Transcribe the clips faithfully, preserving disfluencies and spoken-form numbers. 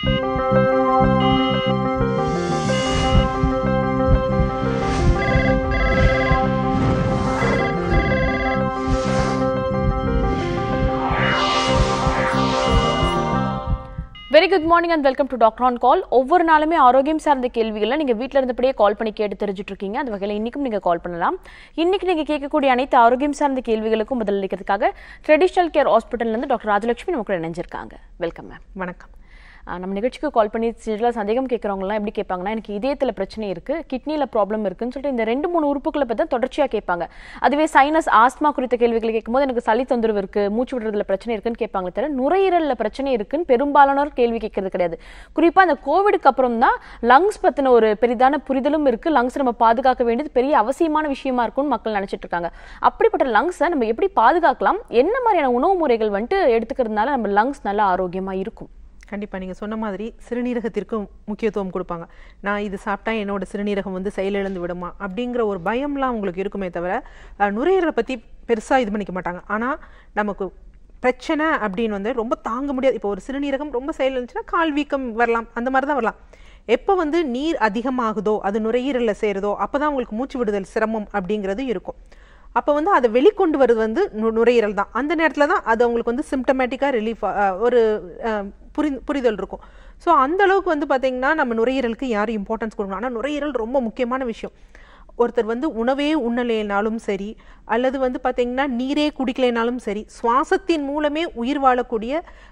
Very good morning and welcome to Doctor on Call. ஒவ்வொரு நாளுமே ஆரோக்கியம் சார்ந்த கேள்விகளை நீங்க வீட்ல இருந்தபடியே கால் பண்ணி கேட்டு தெரிஞ்சிட்டு இருக்கீங்க. அந்த வகையில இன்னைக்கும் நீங்க கால் பண்ணலாம். இன்னைக்கு நீங்க கேட்கக்கூடிய அனைத்து ஆரோக்கியம் சார்ந்த கேள்விகளுக்கும் பதில் அளிக்கிறதுக்காக ட்ரெடிஷனல் கேர் ஹாஸ்பிட்டல்ல இருந்து டாக்டர் ராஜலட்சுமி நமக்கு இணைஞ்சிருக்காங்க. Welcome ma'am. வணக்கம். நம்ம நிகழ்ச்சிக்கு கால் பண்ணி சில சந்தேகம் கேட்குறவங்கலாம் எப்படி கேட்பாங்கன்னா, எனக்கு இதயத்தில் பிரச்சனை இருக்குது, கிட்னியில் ப்ராப்ளம் இருக்குன்னு சொல்லிட்டு இந்த ரெண்டு மூணு உறுப்புகளை பற்றி தான் தொடர்ச்சியாக கேட்பாங்க. அதுவே சைனஸ் ஆஸ்மா குறித்த கேள்விகளை கேட்கும்போது எனக்கு சளி தொந்தரவு இருக்குது, மூச்சு விடுறதுல பிரச்சனை இருக்குன்னு கேட்பாங்க. தவிர நுரையீரலில் பிரச்சனை இருக்குன்னு பெரும்பாலானோர் கேள்வி கேட்கறது கிடையாது. குறிப்பாக அந்த கோவிடுக்கு அப்புறம் தான் லங்ஸ் பற்றின ஒரு பெரிதான புரிதலும் இருக்குது. லங்ஸ் நம்ம பாதுகாக்க வேண்டியது பெரிய அவசியமான விஷயமா இருக்கும்னு மக்கள் நினச்சிட்டு இருக்காங்க. அப்படிப்பட்ட லங்ஸை நம்ம எப்படி பாதுகாக்கலாம், என்ன மாதிரியான உணவு முறைகள் வந்துட்டு எடுத்துக்கிறதுனால நம்ம லங்ஸ் நல்லா ஆரோக்கியமாக இருக்கும்? கண்டிப்பாக நீங்கள் சொன்ன மாதிரி சிறுநீரகத்திற்கும் முக்கியத்துவம் கொடுப்பாங்க. நான் இது சாப்பிட்டா என்னோட சிறுநீரகம் வந்து செயலிழந்து விடுமா அப்படிங்கிற ஒரு பயம்லாம் உங்களுக்கு இருக்குமே தவிர நுரையீரலை பற்றி பெருசாக இது பண்ணிக்க மாட்டாங்க. ஆனால் நமக்கு பிரச்சனை அப்படின்னு வந்து ரொம்ப தாங்க முடியாது. இப்போ ஒரு சிறுநீரகம் ரொம்ப செயலிழந்துச்சுன்னா கால் வீக்கம் வரலாம், அந்த மாதிரி தான் வரலாம். எப்போ வந்து நீர் அதிகமாகுதோ அது நுரையீரலில் சேருதோ அப்போ தான் உங்களுக்கு மூச்சு விடுதல் சிரமம் அப்படிங்கிறது இருக்கும். அப்போ வந்து அதை வெளிக்கொண்டு வருது வந்து நுரையீரல் தான். அந்த நேரத்தில் தான் அது அவங்களுக்கு வந்து சிம்டமேட்டிக்காக ரிலீஃப் ஒரு புரி புரிதல் இருக்கும். ஸோ அந்த அளவுக்கு வந்து பார்த்திங்கன்னா நம்ம நுரையீரலுக்கு யாரும் இம்பார்ட்டன்ஸ் கொடுக்கணும். ஆனால் நுரையீரல் ரொம்ப முக்கியமான விஷயம். ஒருத்தர் வந்து உணவே உண்ணலைனாலும் சரி, அல்லது வந்து பார்த்திங்கன்னா நீரே குடிக்கலைனாலும் சரி, சுவாசத்தின் மூலமே உயிர் வாழக்கூடிய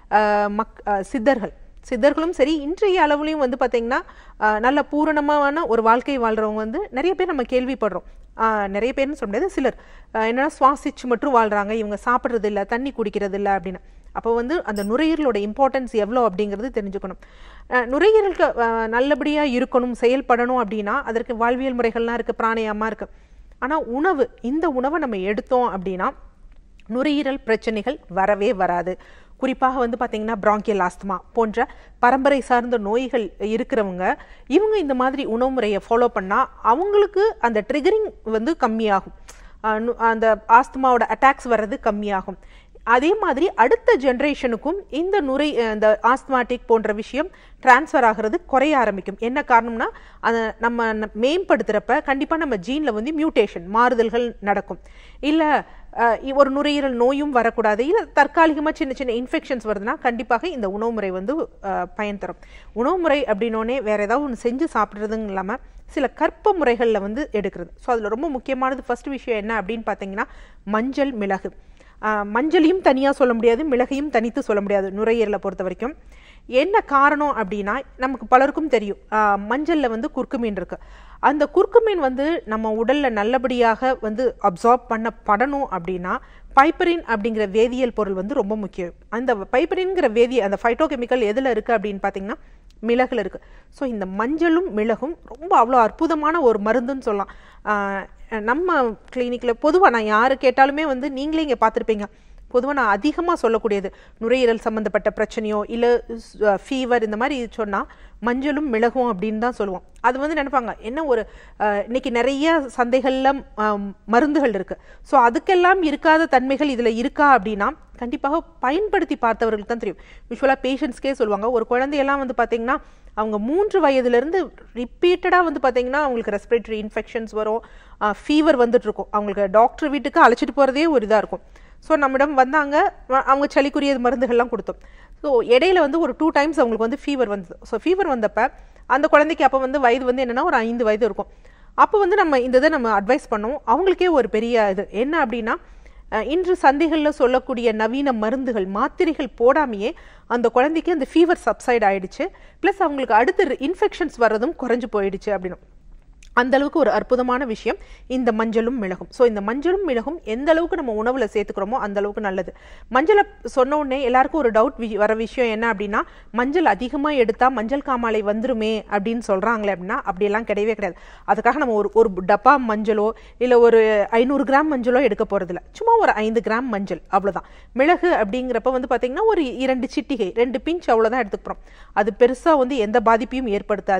மக் சித்தர்கள் சித்தர்களும் சரி, இன்றைய அளவுலையும் வந்து பார்த்திங்கன்னா நல்ல பூரணமான ஒரு வாழ்க்கை வாழ்கிறவங்க வந்து நிறைய பேர் நம்ம கேள்விப்படுறோம். நிறைய பேர்னு சொல்ல முடியாது, சிலர் என்னன்னா சுவாசிச்சு மட்டும் வாழ்கிறாங்க, இவங்க சாப்பிட்றது இல்லை, தண்ணி குடிக்கிறது இல்லை அப்படின்னு. அப்போ வந்து அந்த நுரையீரலோட இம்பார்ட்டன்ஸ் எவ்வளோ அப்படிங்கிறது தெரிஞ்சுக்கணும். நுரையீரலுக்கு நல்லபடியாக இருக்கணும், செயல்படணும் அப்படின்னா அதற்கு வாழ்வியல் முறைகள்லாம் இருக்குது, பிராணாயாமா இருக்குது. ஆனால் உணவு, இந்த உணவை நம்ம எடுத்தோம் அப்படின்னா நுரையீரல் பிரச்சனைகள் வரவே வராது. குறிப்பாக வந்து பார்த்திங்கன்னா பிராங்கியல் ஆஸ்துமா போன்ற பரம்பரை சார்ந்த நோய்கள் இருக்கிறவங்க இவங்க இந்த மாதிரி உணவு முறையை ஃபாலோ பண்ணால் அவங்களுக்கு அந்த ட்ரிகரிங் வந்து கம்மியாகும், அந்த ஆஸ்துமாவோட அட்டாக்ஸ் வர்றது கம்மியாகும். அதே மாதிரி அடுத்த ஜென்ரேஷனுக்கும் இந்த நுரை இந்த ஆஸ்துமாட்டிக் போன்ற விஷயம் டிரான்ஸ்ஃபர் ஆகிறது குறைய ஆரம்பிக்கும். என்ன காரணம்னா அதை நம்ம மேம்படுத்துகிறப்ப கண்டிப்பாக நம்ம ஜீனில் வந்து மியூட்டேஷன் மாறுதல்கள் நடக்கும். இல்லை ஒரு நுரையீரல் நோயும் வரக்கூடாது, இல்லை தற்காலிகமாக சின்ன சின்ன இன்ஃபெக்ஷன்ஸ் வருதுன்னா கண்டிப்பாக இந்த உணவு முறை வந்து பயன் தரும். உணவு முறை அப்படின்னோடனே வேறு ஏதாவது ஒன்று செஞ்சு சாப்பிட்றதுங்க இல்லாமல் சில கற்ப முறைகளில் வந்து எடுக்கிறது. ஸோ அதில் ரொம்ப முக்கியமானது ஃபர்ஸ்ட் விஷயம் என்ன அப்படின்னு பார்த்தீங்கன்னா மஞ்சள், மிளகு. மஞ்சளையும் தனியாக சொல்ல முடியாது, மிளகையும் தனித்து சொல்ல முடியாது நுரையீரலை பொறுத்த வரைக்கும். என்ன காரணம் அப்படின்னா நமக்கு பலருக்கும் தெரியும், மஞ்சளில் வந்து குர்குமின் இருக்குது. அந்த குர்குமின் வந்து நம்ம உடலில் நல்லபடியாக வந்து அப்சார்ப் பண்ண படணும் அப்படின்னா பைப்பரின் அப்படிங்கிற வேதியியல் பொருள் வந்து ரொம்ப முக்கியம். அந்த பைப்பரின்கிற வேதிய அந்த ஃபைட்டோகெமிக்கல் எதில் இருக்குது அப்படின்னு பார்த்தீங்கன்னா மிளகுல இருக்குது. ஸோ இந்த மஞ்சளும் மிளகும் ரொம்ப அவ்வளோ அற்புதமான ஒரு மருந்துன்னு சொல்லலாம். நம்ம கிளினிக்கில் பொதுவாக நான் யார் கேட்டாலுமே வந்து நீங்களே இங்கே பார்த்துருப்பீங்க, பொதுவாக நான் அதிகமாக சொல்லக்கூடியது நுரையீரல் சம்மந்தப்பட்ட பிரச்சனையோ இல்லை ஃபீவர் இந்த மாதிரி சொன்னால் மஞ்சளும் மிளகும் அப்படின்னு தான் சொல்லுவோம். அது வந்து நினைப்பாங்க என்ன ஒரு இன்னைக்கு நிறைய சந்தைகளில் மருந்துகள் இருக்குது, ஸோ அதுக்கெல்லாம் இருக்காத தன்மைகள் இதில் இருக்கா அப்படின்னா கண்டிப்பாக பயன்படுத்தி பார்த்தவர்களுக்கு தான் தெரியும். யூஸ்வலாக பேஷண்ட்ஸ்க்கே சொல்லுவாங்க, ஒரு குழந்தையெல்லாம் வந்து பார்த்திங்கன்னா அவங்க மூன்று வயதுலேருந்து ரிப்பீட்டடாக வந்து பார்த்திங்கன்னா அவங்களுக்கு ரெஸ்பிரேட்டரி இன்ஃபெக்ஷன்ஸ் வரும், ஃபீவர் வந்துட்டுருக்கும். அவங்களுக்கு டாக்டர் வீட்டுக்கு அழைச்சிட்டு போகிறதே ஒரு இதாக இருக்கும். ஸோ நம்மிடம் வந்தாங்க, அவங்க சளிக்குரிய மருந்துகள்லாம் கொடுத்தோம். ஸோ இடையில வந்து ஒரு டூ டைம்ஸ் அவங்களுக்கு வந்து ஃபீவர் வந்தது. ஸோ ஃபீவர் வந்தப்போ அந்த குழந்தைக்கு அப்போ வந்து வயது வந்து என்னென்னா ஒரு ஐந்து வயது இருக்கும். அப்போ வந்து நம்ம இந்த இதை நம்ம அட்வைஸ் பண்ணோம். அவங்களுக்கே ஒரு பெரிய இது என்ன அப்படின்னா இன்று சந்தைகளில் சொல்லக்கூடிய நவீன மருந்துகள் மாத்திரைகள் போடாமையே அந்த குழந்தைக்கு அந்த ஃபீவர் சப்சைட் ஆயிடுச்சு, ப்ளஸ் அவங்களுக்கு அடுத்து இன்ஃபெக்ஷன்ஸ் வர்றதும் குறைஞ்சு போயிடுச்சு அப்படின்னு. அந்த அளவுக்கு ஒரு அற்புதமான விஷயம் இந்த மஞ்சளும் மிளகும். ஸோ இந்த மஞ்சளும் மிளகும் எந்த அளவுக்கு நம்ம உணவில் சேர்த்துக்கிறோமோ அந்த அளவுக்கு நல்லது. மஞ்சளை சொன்ன உடனே எல்லாருக்கும் ஒரு டவுட் வர விஷயம் என்ன அப்படின்னா மஞ்சள் அதிகமாக எடுத்தால் மஞ்சள் காமாலை வந்துருமே அப்படின்னு சொல்கிறாங்களே அப்படின்னா அப்படியெல்லாம் கிடையவே கிடையாது. அதுக்காக நம்ம ஒரு ஒரு டப்பா மஞ்சளோ இல்லை ஒரு ஐநூறு கிராம் மஞ்சளோ எடுக்க போகிறதில்ல, சும்மா ஒரு ஐந்து கிராம் மஞ்சள் அவ்வளோதான். மிளகு அப்படிங்கிறப்ப வந்து பார்த்திங்கன்னா ஒரு இரண்டு சிட்டிகை ரெண்டு பிஞ்ச் அவ்வளோதான் எடுத்துக்கிறோம். அது பெருசாக வந்து எந்த பாதிப்பையும் ஏற்படுத்தாது.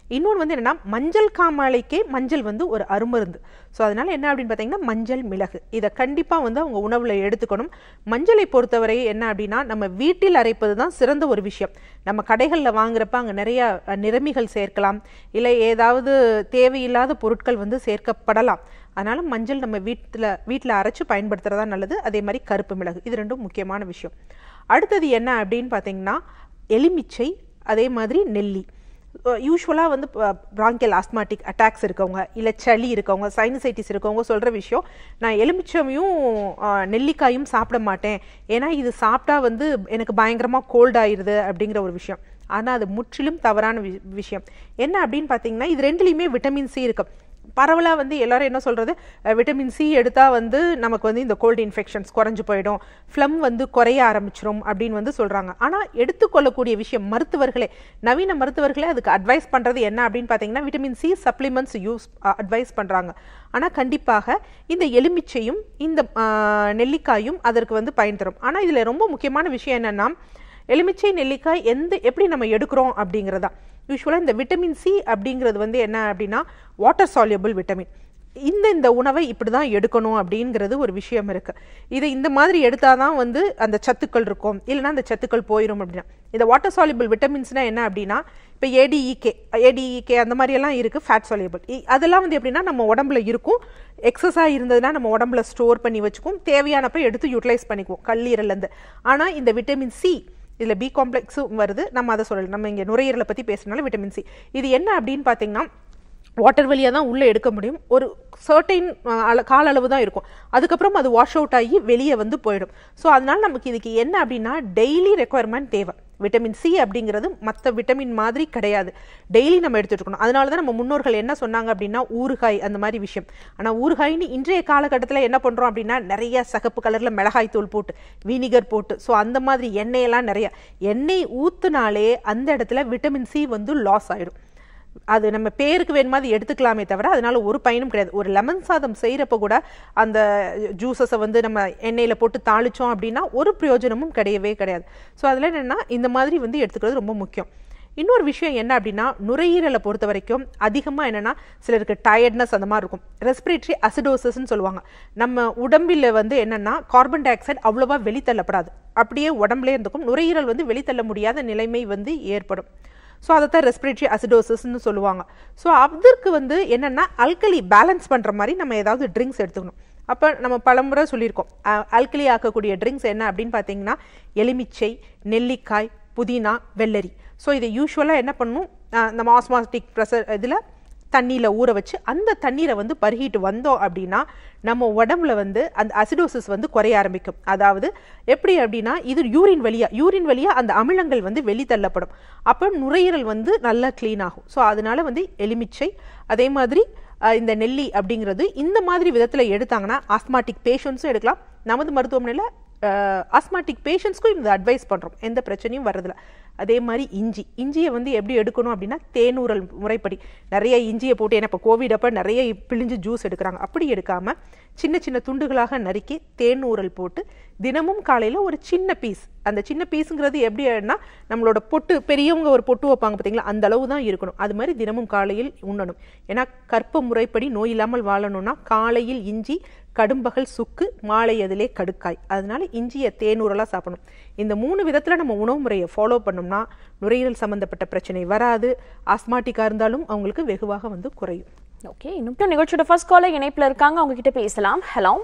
இன்னொன்று வந்து என்னன்னா மஞ்சள் காமாலைக்கே மஞ்சள் வந்து ஒரு அருமருந்து. ஸோ அதனால என்ன அப்படின்னு பார்த்தீங்கன்னா மஞ்சள் மிளகு இதை கண்டிப்பாக வந்து அவங்க உணவில் எடுத்துக்கணும். மஞ்சளை பொறுத்தவரை என்ன அப்படின்னா நம்ம வீட்டில் அரைப்பது தான் சிறந்த ஒரு விஷயம். நம்ம கடைகளில் வாங்குறப்ப அங்கே நிறைய நிறமிகள் சேர்க்கலாம், இல்லை ஏதாவது தேவையில்லாத பொருட்கள் வந்து சேர்க்கப்படலாம். அதனால மஞ்சள் நம்ம வீட்டில் வீட்டில் அரைச்சு பயன்படுத்துறதா நல்லது. அதே மாதிரி கருப்பு மிளகு இது ரெண்டும் முக்கியமான விஷயம். அடுத்தது என்ன அப்படின்னு பார்த்தீங்கன்னா எலுமிச்சை, அதே மாதிரி நெல்லி. யூஸ்வலாக வந்து பிராங்கியல் ஆஸ்மாட்டிக் அட்டாக்ஸ் இருக்கவங்க, இல்லை சளி இருக்கவங்க, சைனசைட்டிஸ் இருக்கவங்க சொல்கிற விஷயம், நான் எலுமிச்சையும் நெல்லிக்காயும் சாப்பிட மாட்டேன், ஏன்னா இது சாப்பிட்டா வந்து எனக்கு பயங்கரமாக கோல்ட் ஆயிடுது அப்படிங்கிற ஒரு விஷயம். ஆனால் அது முற்றிலும் தவறான வி விஷயம் என்ன அப்படின்னு பார்த்தீங்கன்னா இது ரெண்டுலேயுமே விட்டமின் சி இருக்கு. பரவலாக வந்து எல்லாரும் என்ன சொல்கிறது, விட்டமின் சி எடுத்தால் வந்து நமக்கு வந்து இந்த கோல்டு இன்ஃபெக்ஷன்ஸ் குறைஞ்சு போயிடும், ஃப்ளம் வந்து குறைய ஆரம்பிச்சிடும் அப்படின்னு வந்து சொல்கிறாங்க. ஆனால் எடுத்துக்கொள்ளக்கூடிய விஷயம் மருத்துவர்களே, நவீன மருத்துவர்களே அதுக்கு அட்வைஸ் பண்ணுறது என்ன அப்படின்னு பார்த்தீங்கன்னா vitamin C supplements use advice பண்ணுறாங்க. ஆனால் கண்டிப்பாக இந்த எலுமிச்சையும் இந்த நெல்லிக்காயும் அதற்கு வந்து பயன் தரும். ஆனால் இதில் ரொம்ப முக்கியமான விஷயம் என்னென்னா எலுமிச்சை நெல்லிக்காய் எந்த எப்படி நம்ம எடுக்கிறோம் அப்படிங்கிறதா. யூஸ்வலாக இந்த விட்டமின் சி அப்படிங்கிறது வந்து என்ன அப்படின்னா வாட்டர் சால்யூபிள் விட்டமின். இந்த இந்த உணவை இப்படி தான் எடுக்கணும் அப்படிங்கிறது ஒரு விஷயம் இருக்குது. இதை இந்த மாதிரி எடுத்தால் தான் வந்து அந்த சத்துக்கள் இருக்கும், இல்லைனா அந்த சத்துக்கள் போயிடும் அப்படின்னா. இந்த வாட்டர் சால்யூபிள் விட்டமின்ஸ்னால் என்ன அப்படின்னா இப்போ ஏடிஇகே ஏடிஇகே அந்த மாதிரியெல்லாம் இருக்குது, ஃபேட் சால்யூபிள். அதெல்லாம் வந்து எப்படின்னா நம்ம உடம்புல இருக்கும், எக்ஸஸாக இருந்ததுன்னா நம்ம உடம்புல ஸ்டோர் பண்ணி வச்சுக்கும், தேவையானப்போ எடுத்து யூட்டிலைஸ் பண்ணிக்குவோம் கல்லீரலேருந்து. ஆனால் இந்த விட்டமின் சி இதில் பி காம்ப்ளெக்ஸும் வருது, நம்ம அதை சொல்லலாம். நம்ம இங்கே நுரையீரலை பற்றி பேசுனால விட்டமின் சி இது என்ன அப்படின்னு பார்த்தீங்கன்னா வாட்டர் வழியாக தான் உள்ளே எடுக்க முடியும், ஒரு சர்டைன் கால அளவு தான் இருக்கும், அதுக்கப்புறம் அது வாஷ் அவுட் ஆகி வெளியே வந்து போயிடும். ஸோ அதனால நமக்கு இதுக்கு என்ன அப்படின்னா டெய்லி ரெக்குவயர்மெண்ட் தேவை. விட்டமின் சி அப்படிங்கிறது மற்ற விட்டமின் மாதிரி கிடையாது, டெய்லி நம்ம எடுத்துட்டு இருக்கணும். அதனால தான் நம்ம முன்னோர்கள் என்ன சொன்னாங்க அப்படின்னா ஊறுகாய் அந்த மாதிரி விஷயம். ஆனால் ஊறுகாய்னு இன்றைய காலகட்டத்தில் என்ன பண்ணுறோம் அப்படின்னா நிறைய சகப்பு கலரில் மிளகாய் தூள் போட்டு வினிகர் போட்டு, ஸோ அந்த மாதிரி எண்ணெயெல்லாம் நிறைய எண்ணெய் ஊற்றுனாலே அந்த இடத்துல விட்டமின் சி வந்து லாஸ் ஆகிடும். அது நம்ம பேருக்கு வேணுமா அது எடுத்துக்கலாமே தவிர அதனால ஒரு பயனும் கிடையாது. ஒரு லெமன் சாதம் செய்கிறப்ப கூட அந்த ஜூஸஸை வந்து நம்ம எண்ணெயில் போட்டு தாளித்தோம் அப்படின்னா ஒரு பிரயோஜனமும் கிடையவே கிடையாது. ஸோ அதில் என்னென்னா இந்த மாதிரி வந்து எடுத்துக்கிறது ரொம்ப முக்கியம். இன்னொரு விஷயம் என்ன அப்படின்னா நுரையீரலை பொறுத்த வரைக்கும் அதிகமாக என்னென்னா சிலருக்கு டயர்ட்னஸ் அந்த மாதிரி இருக்கும், ரெஸ்பிரேட்டரி அசிடோசிஸ்ன்னு சொல்லுவாங்க. நம்ம உடம்பில் வந்து என்னென்னா கார்பன் டை ஆக்சைடு அவ்வளோவா வெளித்தள்ளப்படாது, அப்படியே உடம்புலேயே இருந்துக்கும், நுரையீரல் வந்து வெளித்தள்ள முடியாத நிலைமை வந்து ஏற்படும். ஸோ அதை தான் ரெஸ்பிரேட்டரி அசிடோசிஸ்ன்னு சொல்லுவாங்க. ஸோ அதற்கு வந்து என்னென்னா அல்கலி பேலன்ஸ் பண்ணுற மாதிரி நம்ம ஏதாவது ட்ரிங்க்ஸ் எடுத்துக்கணும். அப்போ நம்ம பலமுறை சொல்லியிருக்கோம் அல்கலி ஆக்கக்கூடிய ட்ரிங்க்ஸ் என்ன அப்படின்னு பார்த்தீங்கன்னா எலுமிச்சை, நெல்லிக்காய், புதினா, வெள்ளரி. ஸோ இதை யூஸ்வலாக என்ன பண்ணணும், நம்ம ஆஸ்மாட்டிக் ப்ரெஷர் இதில் தண்ணியில் ஊற வச்சு அந்த தண்ணீரை வந்து பருகிட்டு வந்தோம் அப்படின்னா நம்ம உடம்புல வந்து அந்த அசிடோசிஸ் வந்து குறைய ஆரம்பிக்கும். அதாவது எப்படி அப்படின்னா இது யூரின் வழியா யூரின் வழியா அந்த அமிலங்கள் வந்து வெளித்தள்ளப்படும், அப்போ நுரையீரல் வந்து நல்லா க்ளீன் ஆகும். ஸோ அதனால வந்து எலுமிச்சை அதே மாதிரி இந்த நெல்லி அப்படிங்கிறது இந்த மாதிரி விதத்தில் எடுத்தாங்கன்னா ஆஸ்மாட்டிக் பேஷண்ட்ஸும் எடுக்கலாம். நமது மருத்துவமனையில் ஆஸ்மாட்டிக் பேஷண்ட்ஸ்க்கும் இந்த அட்வைஸ் பண்ணுறோம், எந்த பிரச்சனையும் வர்றதில்ல. அதே மாதிரி இஞ்சி இஞ்சியை வந்து எப்படி எடுக்கணும் அப்படின்னா தேனூரல் முறைப்படி நிறைய இஞ்சியை போட்டு, ஏன்னா இப்போ கோவிட் அப்போ நிறைய பிழிஞ்சு ஜூஸ் எடுக்கிறாங்க, அப்படி எடுக்காமல் சின்ன சின்ன துண்டுகளாக நறுக்கி தேனூரல் போட்டு தினமும் காலையில் ஒரு சின்ன பீஸ், அந்த சின்ன பீஸுங்கிறது எப்படி அப்படின்னா நம்மளோட பொட்டு பெரியவங்க ஒரு பொட்டு வைப்பாங்க பார்த்தீங்களா அந்த அளவு தான் இருக்கணும், அது மாதிரி தினமும் காலையில் உண்ணணும். ஏன்னா கற்ப முறைப்படி நோய் இல்லாமல் வாழணும்னா காலையில் இஞ்சி, கடும்பகல் சுக்கு, மாலை அதிலே கடுக்காய், அதனால இஞ்சியை தேனூரலாக சாப்பிடணும். இந்த மூணு விதத்தில் நம்ம உணவு முறையை ஃபாலோ பண்ணோம்னா நுரையீரல் சம்மந்தப்பட்ட பிரச்சனை வராது, ஆஸ்மாட்டிக்காக இருந்தாலும் அவங்களுக்கு வெகுவாக வந்து குறையும். ஓகே, இன்னும் நிகழ்ச்சியோட ஃபர்ஸ்ட் காலர் இணைப்பில் இருக்காங்க, அவங்க கிட்ட பேசலாம். ஹலோ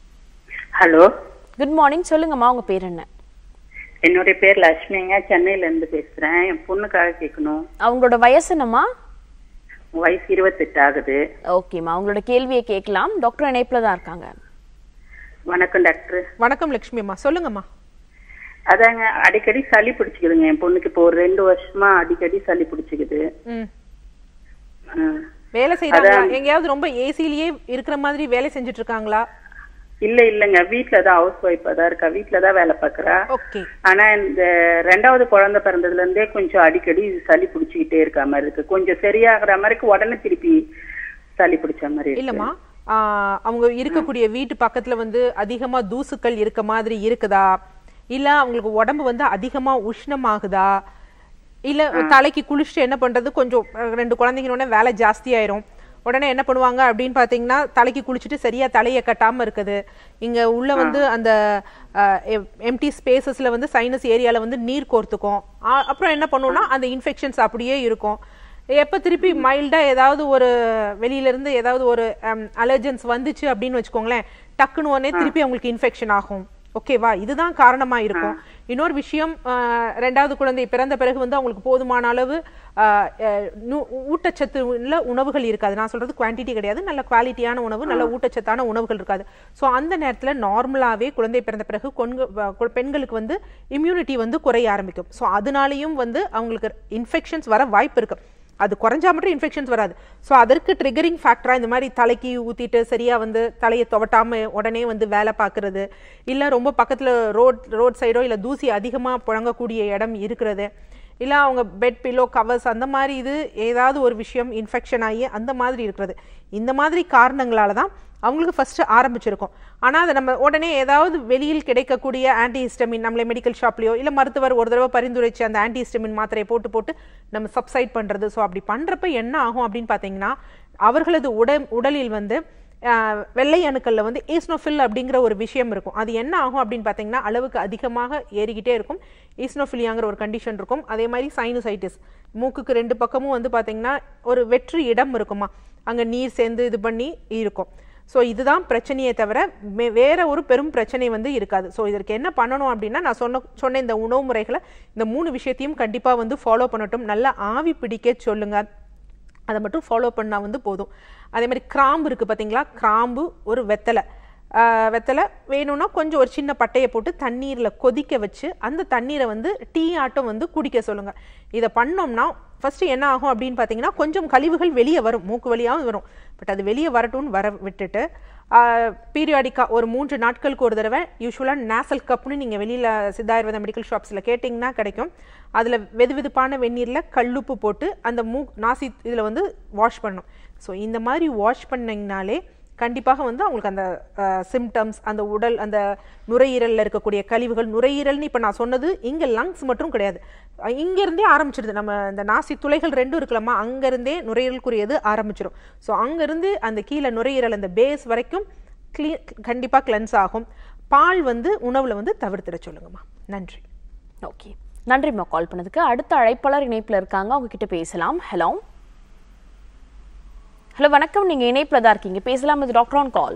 ஹலோ குட் மார்னிங், சொல்லுங்கம்மா உங்க பேர் என்ன? என்னுடைய பேர் லட்சுமிங்க, சென்னையில இருந்து பேசுறேன். என் பொண்ணுக்காக கேட்கணும். அவங்களோட வயசு என்னம்மா? வயசு இருபத்தெட்டு ஆகுது. ஓகேம்மா, அவங்களோட கேள்வியை கேட்கலாம், டாக்டர் இணைப்புல தான் இருக்காங்க. வணக்கம் டாக்டர். வணக்கம் லட்சுமி அம்மா, சொல்லுங்கம்மா. அதாங்க அடிக்கடி சளி பிடிச்சிக்குதுங்க என் பொண்ணுக்கு, இப்போ ஒரு ரெண்டு வருஷமா அடிக்கடி சளி பிடிச்சிக்குது. வேலை செய்யறாங்க எங்கயாவது ரொம்ப ஏசிலேயே இருக்கிற மாதிரி வேலை செஞ்சுட்டு இருக்காங்களா? இல்ல இல்லங்க, வீட்டுலதான் ஹவுஸ் ஒய்ஃபா தான் இருக்கா, வீட்டுலதான் வேலை பாக்குறா. ஓகே. ஆனா இந்த ரெண்டாவது குழந்தை பிறந்ததுல இருந்தே கொஞ்சம் அடிக்கடி சளி பிடிச்சிக்கிட்டே இருக்க மாதிரி இருக்கு, கொஞ்சம் சரியாகிற மாதிரி உடனே திருப்பி சளி பிடிச்ச மாதிரி. இல்லம்மா, அவங்க இருக்கக்கூடிய வீட்டு பக்கத்துல வந்து அதிகமா தூசுக்கள் இருக்க மாதிரி இருக்குதா, இல்ல அவங்களுக்கு உடம்பு வந்து அதிகமா உஷ்ணமாகுதா, இல்லை தலைக்கு குளிச்சுட்டு என்ன பண்ணுறது, கொஞ்சம் ரெண்டு குழந்தைங்களோட வேலை ஜாஸ்தியாயிரும். உடனே என்ன பண்ணுவாங்க அப்படின்னு பார்த்தீங்கன்னா தலைக்கு குளிச்சுட்டு சரியாக தலையை கட்டாமல் இருக்குது. இங்கே உள்ள வந்து அந்த எம்டி ஸ்பேசஸில் வந்து சைனஸ் ஏரியாவில் வந்து நீர் கோர்த்துக்கும். அப்புறம் என்ன பண்ணுவோம்னா அந்த இன்ஃபெக்ஷன்ஸ் அப்படியே இருக்கும். எப்போ திருப்பி மைல்டாக ஏதாவது ஒரு வெளியிலேருந்து ஏதாவது ஒரு அலர்ஜன்ஸ் வந்துச்சு அப்படின்னு வச்சுக்கோங்களேன், டக்குன்னு உடனே திருப்பி அவங்களுக்கு இன்ஃபெக்ஷன் ஆகும். ஓகேவா, இதுதான் காரணமா இருக்கும். இன்னொரு விஷயம், ரெண்டாவது குழந்தை பிறந்த பிறகு வந்து அவங்களுக்கு போதுமான அளவு ஊட்டச்சத்து உள்ள உணவுகள் இருக்காது. நான் சொல்றது குவான்டிட்டி கிடையாது, நல்ல குவாலிட்டியான உணவு, நல்ல ஊட்டச்சத்தான உணவுகள் இருக்காது. ஸோ அந்த நேரத்தில் நார்மலாகவே குழந்தை பிறந்த பிறகு பெண்களுக்கு வந்து இம்யூனிட்டி வந்து குறைய ஆரம்பிக்கும். ஸோ அதனாலையும் வந்து அவங்களுக்கு இன்ஃபெக்ஷன்ஸ் வர வாய்ப்பு இருக்கு. அது குறைஞ்சா மட்டும் இன்ஃபெக்ஷன்ஸ் வராது. ஸோ அதற்கு ட்ரிகரிங் ஃபேக்டரா இந்த மாதிரி தலைக்கு ஊத்திட்டு சரியா வந்து தலையை துவட்டாம உடனே வந்து வேலை பார்க்கறது, இல்லை ரொம்ப பக்கத்துல ரோட் ரோட் சைடோ இல்லை தூசி அதிகமாக புழங்கக்கூடிய இடம் இருக்கிறது, இல்லை அவங்க பெட் பில்லோ கவர்ஸ் அந்த மாதிரி இது ஏதாவது ஒரு விஷயம் இன்ஃபெக்ஷன் ஆகி அந்த மாதிரி இருக்கிறது. இந்த மாதிரி காரணங்களால தான் அவங்களுக்கு ஃபர்ஸ்ட் ஆரம்பிச்சிருக்கும். ஆனால் அதை நம்ம உடனே ஏதாவது வெளியில் கிடைக்கக்கூடிய ஆன்டிஹிஸ்டமின் நம்மளே மெடிக்கல் ஷாப்லையோ இல்லை மருத்துவர் ஒரு தடவை பரிந்துரைச்சு அந்த ஆன்டிஹிஸ்டமின் மாத்திரையை போட்டு போட்டு நம்ம சப்சைட் பண்ணுறது. ஸோ அப்படி பண்ணுறப்ப என்ன ஆகும் அப்படின்னு பார்த்தீங்கன்னா அவர்களது உட உடலில் வந்து வெள்ளை அணுக்களில் வந்து ஈஸ்னோஃபில் அப்படிங்கிற ஒரு விஷயம் இருக்கும். அது என்ன ஆகும் அப்படின்னு பார்த்தீங்கன்னா அளவுக்கு அதிகமாக ஏறிக்கிட்டே இருக்கும். ஈஸ்னோஃபிலியாங்கிற ஒரு கண்டிஷன் இருக்கும். அதே மாதிரி சைனசைட்டிஸ், மூக்குக்கு ரெண்டு பக்கமும் வந்து பார்த்தீங்கன்னா ஒரு வெற்று இடம் இருக்குமா, அங்கே நீர் சேர்ந்து இது பண்ணி இருக்கும். ஸோ இதுதான் பிரச்சனையே தவிர வேற ஒரு பெரும் பிரச்சனை வந்து இருக்காது. ஸோ இதற்கு என்ன பண்ணணும் அப்படின்னா நான் சொன்ன சொன்ன இந்த உணவு முறைகளை இந்த மூணு விஷயத்தையும் கண்டிப்பாக வந்து ஃபாலோ பண்ணட்டும். நல்லா ஆவி பிடிக்க சொல்லுங்க, அதை மட்டும் ஃபாலோ பண்ணால் வந்து போதும். அதே மாதிரி கிராம்பு இருக்குது பார்த்தீங்களா, கிராம்பு ஒரு வெத்தலை வெத்தலை வேணும்னா கொஞ்சம் ஒரு சின்ன பட்டையை போட்டு தண்ணீரில் கொதிக்க வச்சு அந்த தண்ணீரை வந்து டீ ஆட்டம் வந்து குடிக்க சொல்லுங்கள். இதை பண்ணோம்னா ஃபஸ்ட்டு என்ன ஆகும் அப்படின்னு பார்த்தீங்கன்னா கொஞ்சம் கழிவுகள் வெளியே வரும், மூக்கு வழியாகவும் வரும். பட் அது வெளியே வரட்டும்னு வர விட்டுட்டு பீரியாடிக்காக ஒரு மூன்று நாட்களுக்கு ஒரு தடவை யூஸ்வலாக நேசல் கப்னு நீங்கள் வெளியில் சித்தாயுர்வேத மெடிக்கல் ஷாப்ஸில் கேட்டிங்கன்னா கிடைக்கும். அதில் வெது வெதுப்பான வெந்நீரில் கல்லுப்பு போட்டு அந்த மூ நாசி இதில் வந்து வாஷ் பண்ணணும். ஸோ இந்த மாதிரி வாஷ் பண்ணிங்கனாலே கண்டிப்பாக வந்து அவங்களுக்கு அந்த சிம்டம்ஸ், அந்த உடல் அந்த நுரையீரலில் இருக்கக்கூடிய கழிவுகள், நுரையீரல்னு இப்போ நான் சொன்னது இங்கே லங்ஸ் மட்டும் கிடையாது, இங்கேருந்தே ஆரம்பிச்சிடுது. நம்ம இந்த நாசி துளைகள் ரெண்டும் இருக்கலாமா, அங்கேருந்தே நுரையீரலுக்குரியது ஆரம்பிச்சிடும். ஸோ அங்கேருந்து அந்த கீழே நுரையீரல் அந்த பேஸ் வரைக்கும் க்ளீ கண்டிப்பாக கிளென்ஸ் ஆகும். பால் வந்து உணவில் வந்து தவிர்த்திட சொல்லுங்கம்மா. நன்றி. ஓகே, நன்றிம்மா கால் பண்ணதுக்கு. அடுத்த அழைப்பாளர் இணைப்பில் இருக்காங்க, அவங்க கிட்ட பேசலாம். ஹலோ ஹலோ வணக்கம், நீங்க இணைப்புல தான் இருக்கீங்க, பேசலாம். இது டாக்டர் ஆன் கால்.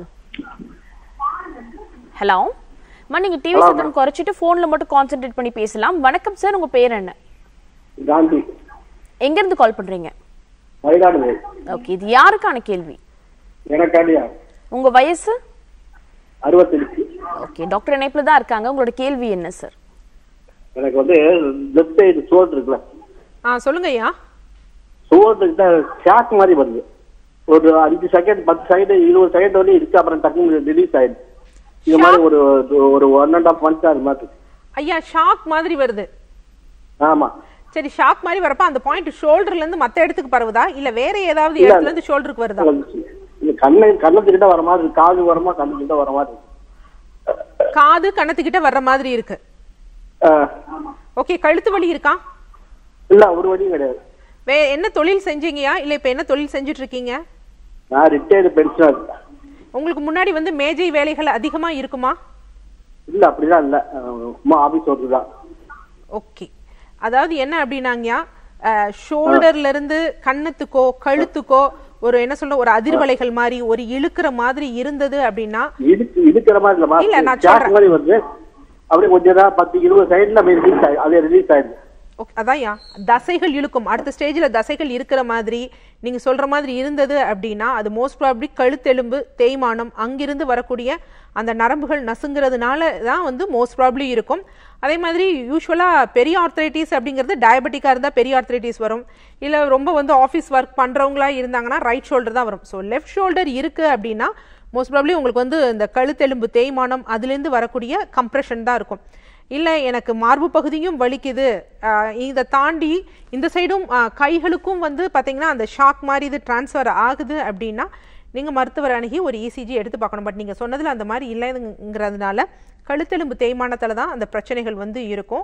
ஹலோ மா, நீங்க டிவி சத்தம் குறைச்சிட்டு போன்ல மட்டும் கான்சென்ட்ரேட் பண்ணி பேசலாம். வணக்கம் சார், உங்க பேர் என்ன? காந்தி. எங்க இருந்து கால் பண்றீங்க? மயிலாடுதுறை. ஓகே, இது யாருக்கான கேள்வி? எனக்காடியா. உங்க வயசு? அறுபத்தெட்டு. ஓகே, டாக்டர் இணைப்புல தான் இருக்காங்க, உங்களோட கேள்வி என்ன சார்? எனக்கு வந்து லெஃப்ட் சைடு ஷோல்டர் இருக்குல்ல, ஆ சொல்லுங்க ஐயா. ஷோல்டருக்கு ஷாக் மாதிரி வருது. ஒரு அஞ்சு செகண்ட் பத்து செகண்ட் இருபது செகண்ட் வரையும் இருக்கு, அப்புறம் டக்குனு ரிலீஸ் ஆயிடுது. இது மாதிரி ஒரு ஒரு ஒன் அண்ட் ஆஃப் மந்த்ஸ் அது மாதிரி. ஐயா ஷாக் மாதிரி வருது? ஆமா. சரி, ஷாக் மாதிரி வரப்ப அந்த பாயிண்ட் ஷோல்டர்ல இருந்து மத்த இடத்துக்கு பரவுதா இல்ல வேற ஏதாவது இடத்துல இருந்து ஷோல்டருக்கு வருதா? கண்ணு கண்ணத்துக்கிட்ட வர மாதிரி, காது வரமா கண்ணுக்கிட்ட வர மாதிரி. காது கண்ணத்துக்கிட்ட வர்ற மாதிரி இருக்கு. ஓகே, கழுத்து வலி இருக்கா? இல்ல, ஒரு வலியும் கிடையாது. வே என்ன தொழில் செஞ்சீங்கயா இல்ல இப்ப என்ன தொழில் செஞ்சுட்டு இருக்கீங்க? நான் ரிட்டையர்டு பென்ஷனர். உங்களுக்கு முன்னாடி வந்து மேஜை வேலைகள் அதிகமா இருக்குமா? இல்ல, அப்படிதான் இல்ல, சும்மா ஆபீஸ் ஒர்க் தான். ஓகே, அதாவது என்ன அப்படின்னாங்கயா, ஷோல்டர்ல இருந்து கண்ணத்துக்கோ கழுத்துக்கோ ஒரு என்ன சொல்ற ஒரு அதிர்வலைகள் மாதிரி ஒரு இழுக்கிற மாதிரி இருந்தது அப்படின்னா, இழுக்கிற மாதிரி இல்ல, இல்ல நான் சொல்றேன் மாதிரி வந்து அப்படியே கொஞ்சம் பத்து இருபது சைடுல ரிலீஸ் ஆயிடுது, அதே ரிலீஸ் ஆயிடுது. அதான்யா, தசைகள் இழுக்கும். அடுத்த ஸ்டேஜில் தசைகள் இருக்கிற மாதிரி நீங்கள் சொல்கிற மாதிரி இருந்தது அப்படின்னா அது மோஸ்ட் ப்ராபப்ளி கழுத்தெலும்பு தேய்மானம், அங்கிருந்து வரக்கூடிய அந்த நரம்புகள் நசுங்கிறதுனால தான் வந்து மோஸ்ட் ப்ராபப்ளி இருக்கும். அதே மாதிரி யூஸ்வலாக பெரிய ஆர்த்ரைட்டிஸ் அப்படிங்கிறது டயபெட்டிக்காக இருந்தால் பெரிய ஆர்த்ரைட்டிஸ் வரும். இல்லை ரொம்ப வந்து ஆஃபீஸ் ஒர்க் பண்ணுறவங்களா இருந்தாங்கன்னா ரைட் ஷோல்டர் தான் வரும். ஸோ லெஃப்ட் ஷோல்டர் இருக்குது அப்படின்னா மோஸ்ட் ப்ராபப்ளி உங்களுக்கு வந்து இந்த கழுத்தெலும்பு தேய்மானம் அதுலேருந்து வரக்கூடிய கம்ப்ரெஷன் தான் இருக்கும். இல்லை எனக்கு மார்பு பகுதியும் வலிக்குது, இதை தாண்டி இந்த சைடும் கைகளுக்கும் வந்து பார்த்தீங்கன்னா அந்த ஷாக் மாதிரி இது டிரான்ஸ்ஃபர் ஆகுது அப்படின்னா நீங்கள் மருத்துவர் அணுகி ஒரு இசிஜி எடுத்து பார்க்கணும். பட் நீங்கள் சொன்னதில் அந்த மாதிரி இல்லைங்கிறதுனால கழுத்தெலும்பு தேய்மானத்தில் தான் அந்த பிரச்சனைகள் வந்து இருக்கும்.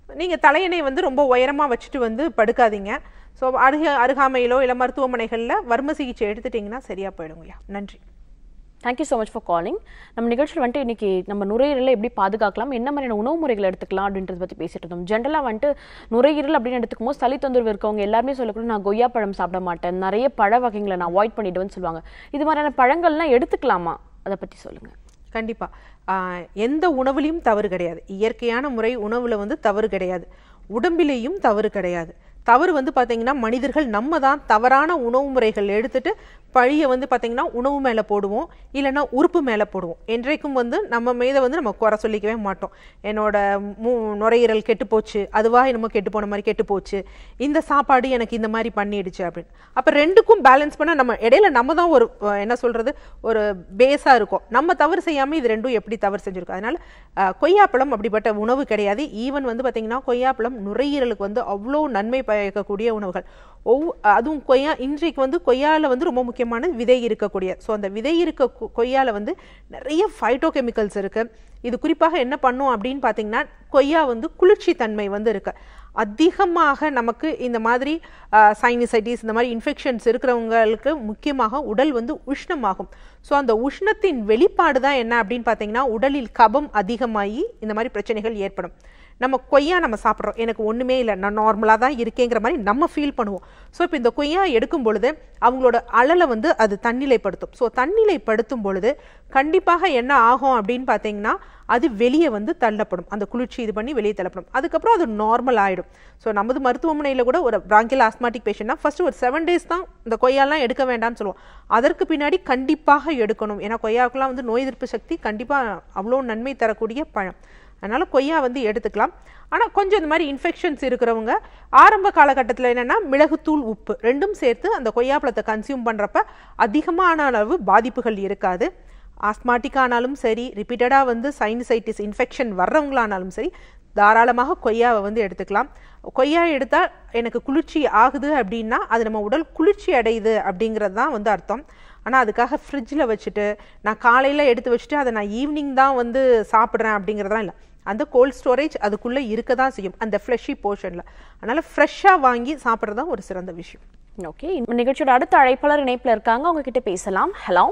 நீங்கள் தலையணை வந்து ரொம்ப உயரமாக வச்சுட்டு வந்து படுக்காதீங்க. ஸோ அருக அருகாமையிலோ இல்லை மருத்துவமனைகளில் வர்ம சிகிச்சை எடுத்துட்டிங்கன்னா சரியாக போயிடுங்கய்யா. நன்றி. Thank you so much for calling. நம்ம நிகழ்ச்சியில் வந்துட்டு இன்னைக்கு நம்ம நுரையீரலை எப்படி பாதுகாக்கலாம், என்ன மாதிரியான உணவு முறைகளை எடுத்துக்கலாம் அப்படின்றத பற்றி பேசிட்டு இருந்தோம். ஜென்ரலாக வந்துட்டு நுரையீரல் அப்படின்னு எடுத்துக்கும் போது சளி தொந்தரவு இருக்கவங்க எல்லாருமே சொல்லக்கூட நான் கொய்யா பழம் சாப்பிட மாட்டேன், நிறைய பழ வகைகளை நான் அவாய்ட் பண்ணிடுவேன்னு சொல்லுவாங்க. இது மாதிரியான பழங்கள்லாம் எடுத்துக்கலாமா, அதை பற்றி சொல்லுங்கள். கண்டிப்பாக எந்த உணவுலையும் தவறு கிடையாது. இயற்கையான முறை உணவில் வந்து தவறு கிடையாது, உடம்பிலேயும் தவறு கிடையாது. தவறு வந்து பார்த்தீங்கன்னா மனிதர்கள் நம்ம தான் தவறான உணவு முறைகள் எடுத்துட்டு பழியை வந்து பார்த்தீங்கன்னா உணவு மேலே போடுவோம், இல்லைன்னா உறுப்பு மேலே போடுவோம். என்றைக்கும் வந்து நம்ம மீதை வந்து நம்ம குறை சொல்லிக்கவே மாட்டோம். என்னோட மூ நுரையீரல் கெட்டு போச்சு, அதுவாக என்னமோ கெட்டு போன மாதிரி கெட்டு போச்சு, இந்த சாப்பாடு எனக்கு இந்த மாதிரி பண்ணிடுச்சு அப்படின்னு. அப்போ ரெண்டுக்கும் பேலன்ஸ் பண்ண நம்ம இடையில நம்ம தான் ஒரு என்ன சொல்கிறது ஒரு பேஸாக இருக்கும். நம்ம தவறு செய்யாமல் இது ரெண்டும் எப்படி தவறு செஞ்சுருக்கோம். அதனால் கொய்யாப்பழம் அப்படிப்பட்ட உணவு கிடையாது. ஈவன் வந்து பார்த்தீங்கன்னா கொய்யாப்பழம் நுரையீரலுக்கு வந்து அவ்வளோ நன்மை பயக்கக்கூடிய உணவுகள். ஒவ் அதுவும் கொய்யா இன்றைக்கு வந்து கொய்யாவில் வந்து ரொம்ப முக்கியமான விதை இருக்கக்கூடிய, ஸோ அந்த விதை இருக்க கொய்யாவில் வந்து நிறைய ஃபைட்டோ கெமிக்கல்ஸ் இருக்குது. இது குறிப்பாக என்ன பண்ணும் அப்படின்னு பார்த்தீங்கன்னா கொய்யா வந்து குளிர்ச்சி தன்மை வந்து இருக்குது. அதிகமாக நமக்கு இந்த மாதிரி சைனசைட்டிஸ் இந்த மாதிரி இன்ஃபெக்ஷன்ஸ் இருக்கிறவங்களுக்கு முக்கியமாக உடல் வந்து உஷ்ணமாகும். ஸோ அந்த உஷ்ணத்தின் வெளிப்பாடு தான் என்ன அப்படின்னு பார்த்தீங்கன்னா உடலில் கபம் அதிகமாகி இந்த மாதிரி பிரச்சனைகள் ஏற்படும். நம்ம கொய்யா நம்ம சாப்பிட்றோம், எனக்கு ஒன்றுமே இல்லை, நான் நார்மலாக தான் இருக்கேங்கிற மாதிரி நம்ம ஃபீல் பண்ணுவோம். ஸோ இப்போ இந்த கொய்யா எடுக்கும் பொழுது அவங்களோட அழலை வந்து அது தன்னிலைப்படுத்தும். ஸோ தன்னிலைப்படுத்தும் பொழுது கண்டிப்பாக என்ன ஆகும் அப்படின்னு பார்த்தீங்கன்னா அது வெளியே வந்து தள்ளப்படும், அந்த குளிர்ச்சி இது பண்ணி வெளியே தள்ளப்படும். அதுக்கப்புறம் அது நார்மல் ஆகிடும். ஸோ நமது மருத்துவமனையில் கூட ஒரு பிராங்கியல் ஆஸ்மாட்டிக் பேஷண்ட்னா ஃபஸ்ட்டு ஒரு செவன் டேஸ் தான் இந்த கொய்யாலாம் எடுக்க வேண்டாம்னு சொல்லுவோம். அதற்கு பின்னாடி கண்டிப்பாக எடுக்கணும். ஏன்னா கொய்யாவுக்குலாம் வந்து நோய் எதிர்ப்பு சக்தி கண்டிப்பாக அவ்வளோ நன்மை தரக்கூடிய பழம். அதனால் கொய்யா வந்து எடுத்துக்கலாம். ஆனால் கொஞ்சம் இந்த மாதிரி இன்ஃபெக்ஷன்ஸ் இருக்கிறவங்க ஆரம்ப காலகட்டத்தில் என்னென்னா மிளகுத்தூள் உப்பு ரெண்டும் சேர்த்து அந்த கொய்யாப்பழத்தை கன்சியூம் பண்ணுறப்ப அதிகமான அளவு பாதிப்புகள் இருக்காது. ஆஸ்மாட்டிக்கானாலும் சரி, ரிப்பீட்டடாக வந்து சைனசைட்டிஸ் இன்ஃபெக்ஷன் வர்றவங்களானாலும் சரி தாராளமாக கொய்யாவை வந்து எடுத்துக்கலாம். கொய்யா எடுத்தால் எனக்கு குளிர்ச்சி ஆகுது அப்படின்னா அது நம்ம உடல் குளிர்ச்சி அடையுது அப்படிங்கிறது தான் வந்து அர்த்தம். ஆனால் அதுக்காக ஃப்ரிட்ஜில் வச்சுட்டு நான் காலையில் எடுத்து வச்சுட்டு அதை நான் ஈவினிங் தான் வந்து சாப்பிட்றேன் அப்படிங்கிறதுலாம் இல்லை. அந்த கோல்ட் ஸ்டோரேஜ் அதுக்குள்ளே இருக்க தான் செய்யும் அந்த ஃப்ளஷி போர்ஷனில். அதனால் ஃப்ரெஷ்ஷாக வாங்கி சாப்பிட்றது தான் ஒரு சிறந்த விஷயம். ஓகே, நிகழ்ச்சியோட அடுத்த அழைப்பாளர் இணைப்பில் இருக்காங்க, அவங்க கிட்ட பேசலாம். ஹலோ,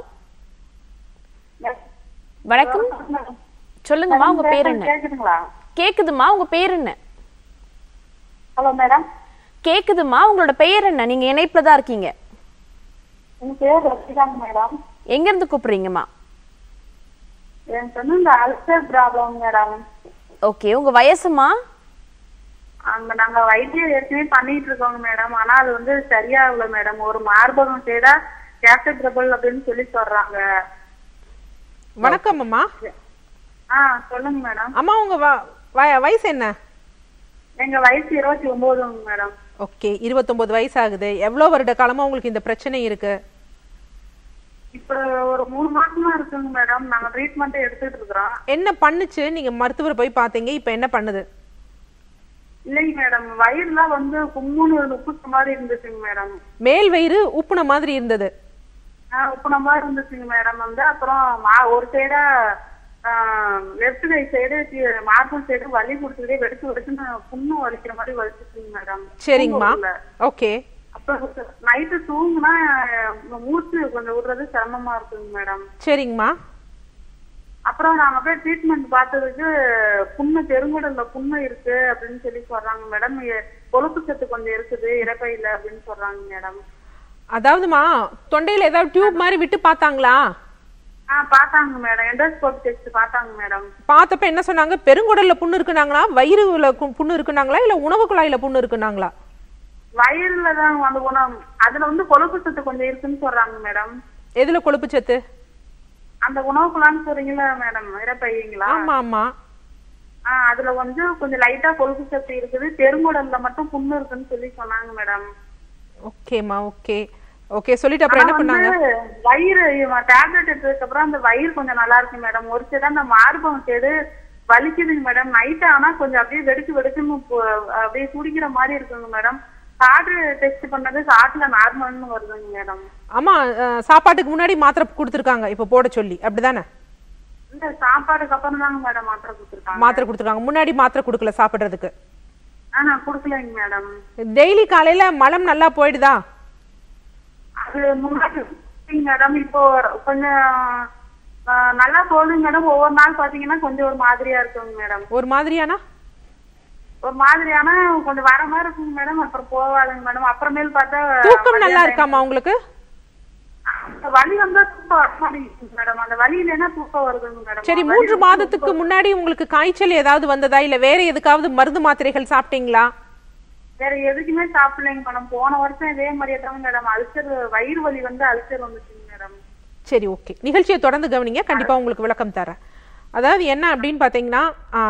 வணக்கம், சொல்லுங்கம்மா, உங்க பேர் என்ன? கேக்குதுமா, உங்க பேர் என்ன? Hello madam. கேக்குதுமா, உங்களோட பெயர் என்ன? நீங்க இணைப்புல தான் இருக்கீங்க. என் பேர் ரஜிகாங்க மேடம். எங்க இருந்து கூப்பிடுறீங்கம்மா? எனக்கு வந்து இந்த அல்சர் ப்ராப்ளம் மேடம். ஓகே, உங்க வயசுமா? அங்க நாங்க வைத்தியம் ஏற்கனவே பண்ணிட்டு இருக்கோங்க மேடம். ஆனா அது வந்து சரியாகல மேடம். ஒரு மார்பகம் செய்தா கேன்சர் ட்ரபிள் அப்படின்னு சொல்லி சொல்றாங்க. வணக்கம் அம்மா. ஆ சொல்லுங்க மேடம். அம்மா உங்க வயசு என்ன? எங்க வயசு இருபத்தி ஒன்பதுங்க மேடம். ஓகே, இருபத்தொன்பது வயசு ஆகுது. எவ்வளவு வருட காலமா உங்களுக்கு இந்த பிரச்சனை இருக்கு? இப்ப ஒரு மூணு மாசமா இருக்குங்க மேடம். நாங்க ட்ரீட்மெண்ட் எடுத்துட்டு இருக்கோம். என்ன பண்ணுச்சு? நீங்க மருத்துவர் போய் பாத்தீங்க, இப்ப என்ன பண்ணுது? இல்லைங்க மேடம், வயிறுலாம் வந்து கும்முன்னு உப்புன மாதிரி இருந்துச்சுங்க மேடம். மேல் வயிறு உப்புன மாதிரி இருந்தது? ஆஹ் உப்புன மாதிரி இருந்துச்சுங்க மேடம். வந்து அப்புறம் ஒரு சைடா லெஃப்ட் கை சைடு மார்பல் சைடு வலி கொடுத்துட்டே வெடிச்சு வெடிச்சு புண்ணு வலிக்கிற மாதிரி வலிச்சுச்சுங்க மேடம். சரிங்கம்மா, ஓகே. அப்புறம் நைட்டு தூங்குனா மூச்சு கொஞ்சம் விடுறது சிரமமா இருக்குங்க மேடம். சரிங்கம்மா. அப்புறம் நாங்க போய் ட்ரீட்மெண்ட் பார்த்ததுக்கு புண்ணு பெருங்குடல்ல புண்ணு இருக்கு அப்படின்னு சொல்லி சொல்றாங்க மேடம். கொழுப்பு சத்து கொஞ்சம் இருக்குது இறப்பையில அப்படின்னு சொல்றாங்க மேடம். அதாவதுமா தொண்டையில ஏதாவது டியூப் மாதிரி விட்டு பார்த்தாங்களா? ஆ பாத்தாங்க மேடம். எண்டோஸ்கோபி டெஸ்ட் பாத்தாங்க மேடம். பார்த்தப்ப என்ன சொன்னாங்க? பெருங்குடல்ல புண்ணு இருக்குனாங்களா, வயிறுல புண்ணு இருக்குனாங்களா, இல்ல உணவு குழாயில புண்ணு இருக்குனாங்களா? வயிறுல தான் வந்து உணவு, அதுல வந்து கொழுப்பு சத்து கொஞ்சம் இருக்குன்னு சொல்றாங்க மேடம். எதுல கொழுப்பு சத்து? அந்த உணவு குழான்னு சொல்றீங்களா மேடம், இறப்பைங்களா? ஆமா ஆமா. ஆஹ் அதுல வந்து கொஞ்சம் லைட்டா கொழுப்பு சத்து இருக்குது, பெருங்குடல்ல மட்டும் புண்ணு இருக்குன்னு சொல்லி சொன்னாங்க மேடம். ஓகேமா, ஓகே ஓகே. சொல்லிட்டு அப்புறம் என்ன பண்ணாங்க? வயிறு டேப்லெட் எடுத்ததுக்கு அப்புறம் அந்த வயிறு கொஞ்சம் நல்லா இருக்கு மேடம். ஒரு சைடு அந்த மார்பகம் சைடு வலிக்குதுங்க மேடம். நைட் ஆனா கொஞ்சம் அப்படியே வெடிச்சு வெடிச்சுன்னு அப்படியே துடிக்கிற மாதிரி இருக்குங்க மேடம். கார்டு டெஸ்ட் பண்ணது கார்டுல நார்மல்னு வருதுங்க மேடம். ஆமா, சாப்பாட்டுக்கு முன்னாடி மாத்திரை கொடுத்துருக்காங்க இப்ப போட சொல்லி, அப்படிதானே? இல்ல, சாப்பாடுக்கு அப்புறம் தாங்க மேடம் மாத்திரை கொடுத்துருக்காங்க. மாத்திரை கொடுத்துருக்காங்க, முன்னாடி மாத்திரை கொடுக்கல சாப்பிடுறதுக்கு? ஆஹ் குடுக்கலைங்க மேடம். டெய்லி காலையில மலம் நல்லா போயிடுதா? அது முன்னாடி மேடம் இப்போ கொஞ்சம் நல்லா போகுதுங்க மேடம். ஒவ்வொரு நாள் பாத்தீங்கன்னா கொஞ்சம் ஒரு மாதிரியா இருக்குங்க மேடம். ஒரு மாதிரியானா ஒரு மாதிரியானா கொஞ்சம் வர மாதிரி இருக்குங்க மேடம். அப்புறம் போவாதுங்க மேடம். அப்புறமேல் பார்த்தா தூக்கம் நல்லா இருக்காமா உங்களுக்கு? வலி வந்தா தூக்கம் வர மாட்டேங்குது மேடம். அந்த வலி இல்லைன்னா தூக்கம் வருதுங்க மேடம். சரி, மூன்று மாதத்துக்கு முன்னாடி உங்களுக்கு காய்ச்சல் ஏதாவது வந்ததா இல்ல வேற எதுக்காவது மருந்து மாத்திரைகள் சாப்பிட்டீங்களா? வேற எதுக்குமே சாப்பிடலைங்க மேடம். போன வருஷம் இதே மாதிரியே தான் மேடம். அல்சர் வயிறு வலி வந்து அல்சர் வந்துச்சுங்க மேடம். சரி, ஓகே, நிகழ்ச்சியை தொடர்ந்து கவனிங்க, கண்டிப்பா உங்களுக்கு விளக்கம் தரேன். அதாவது என்ன அப்படின்னு பார்த்தீங்கன்னா,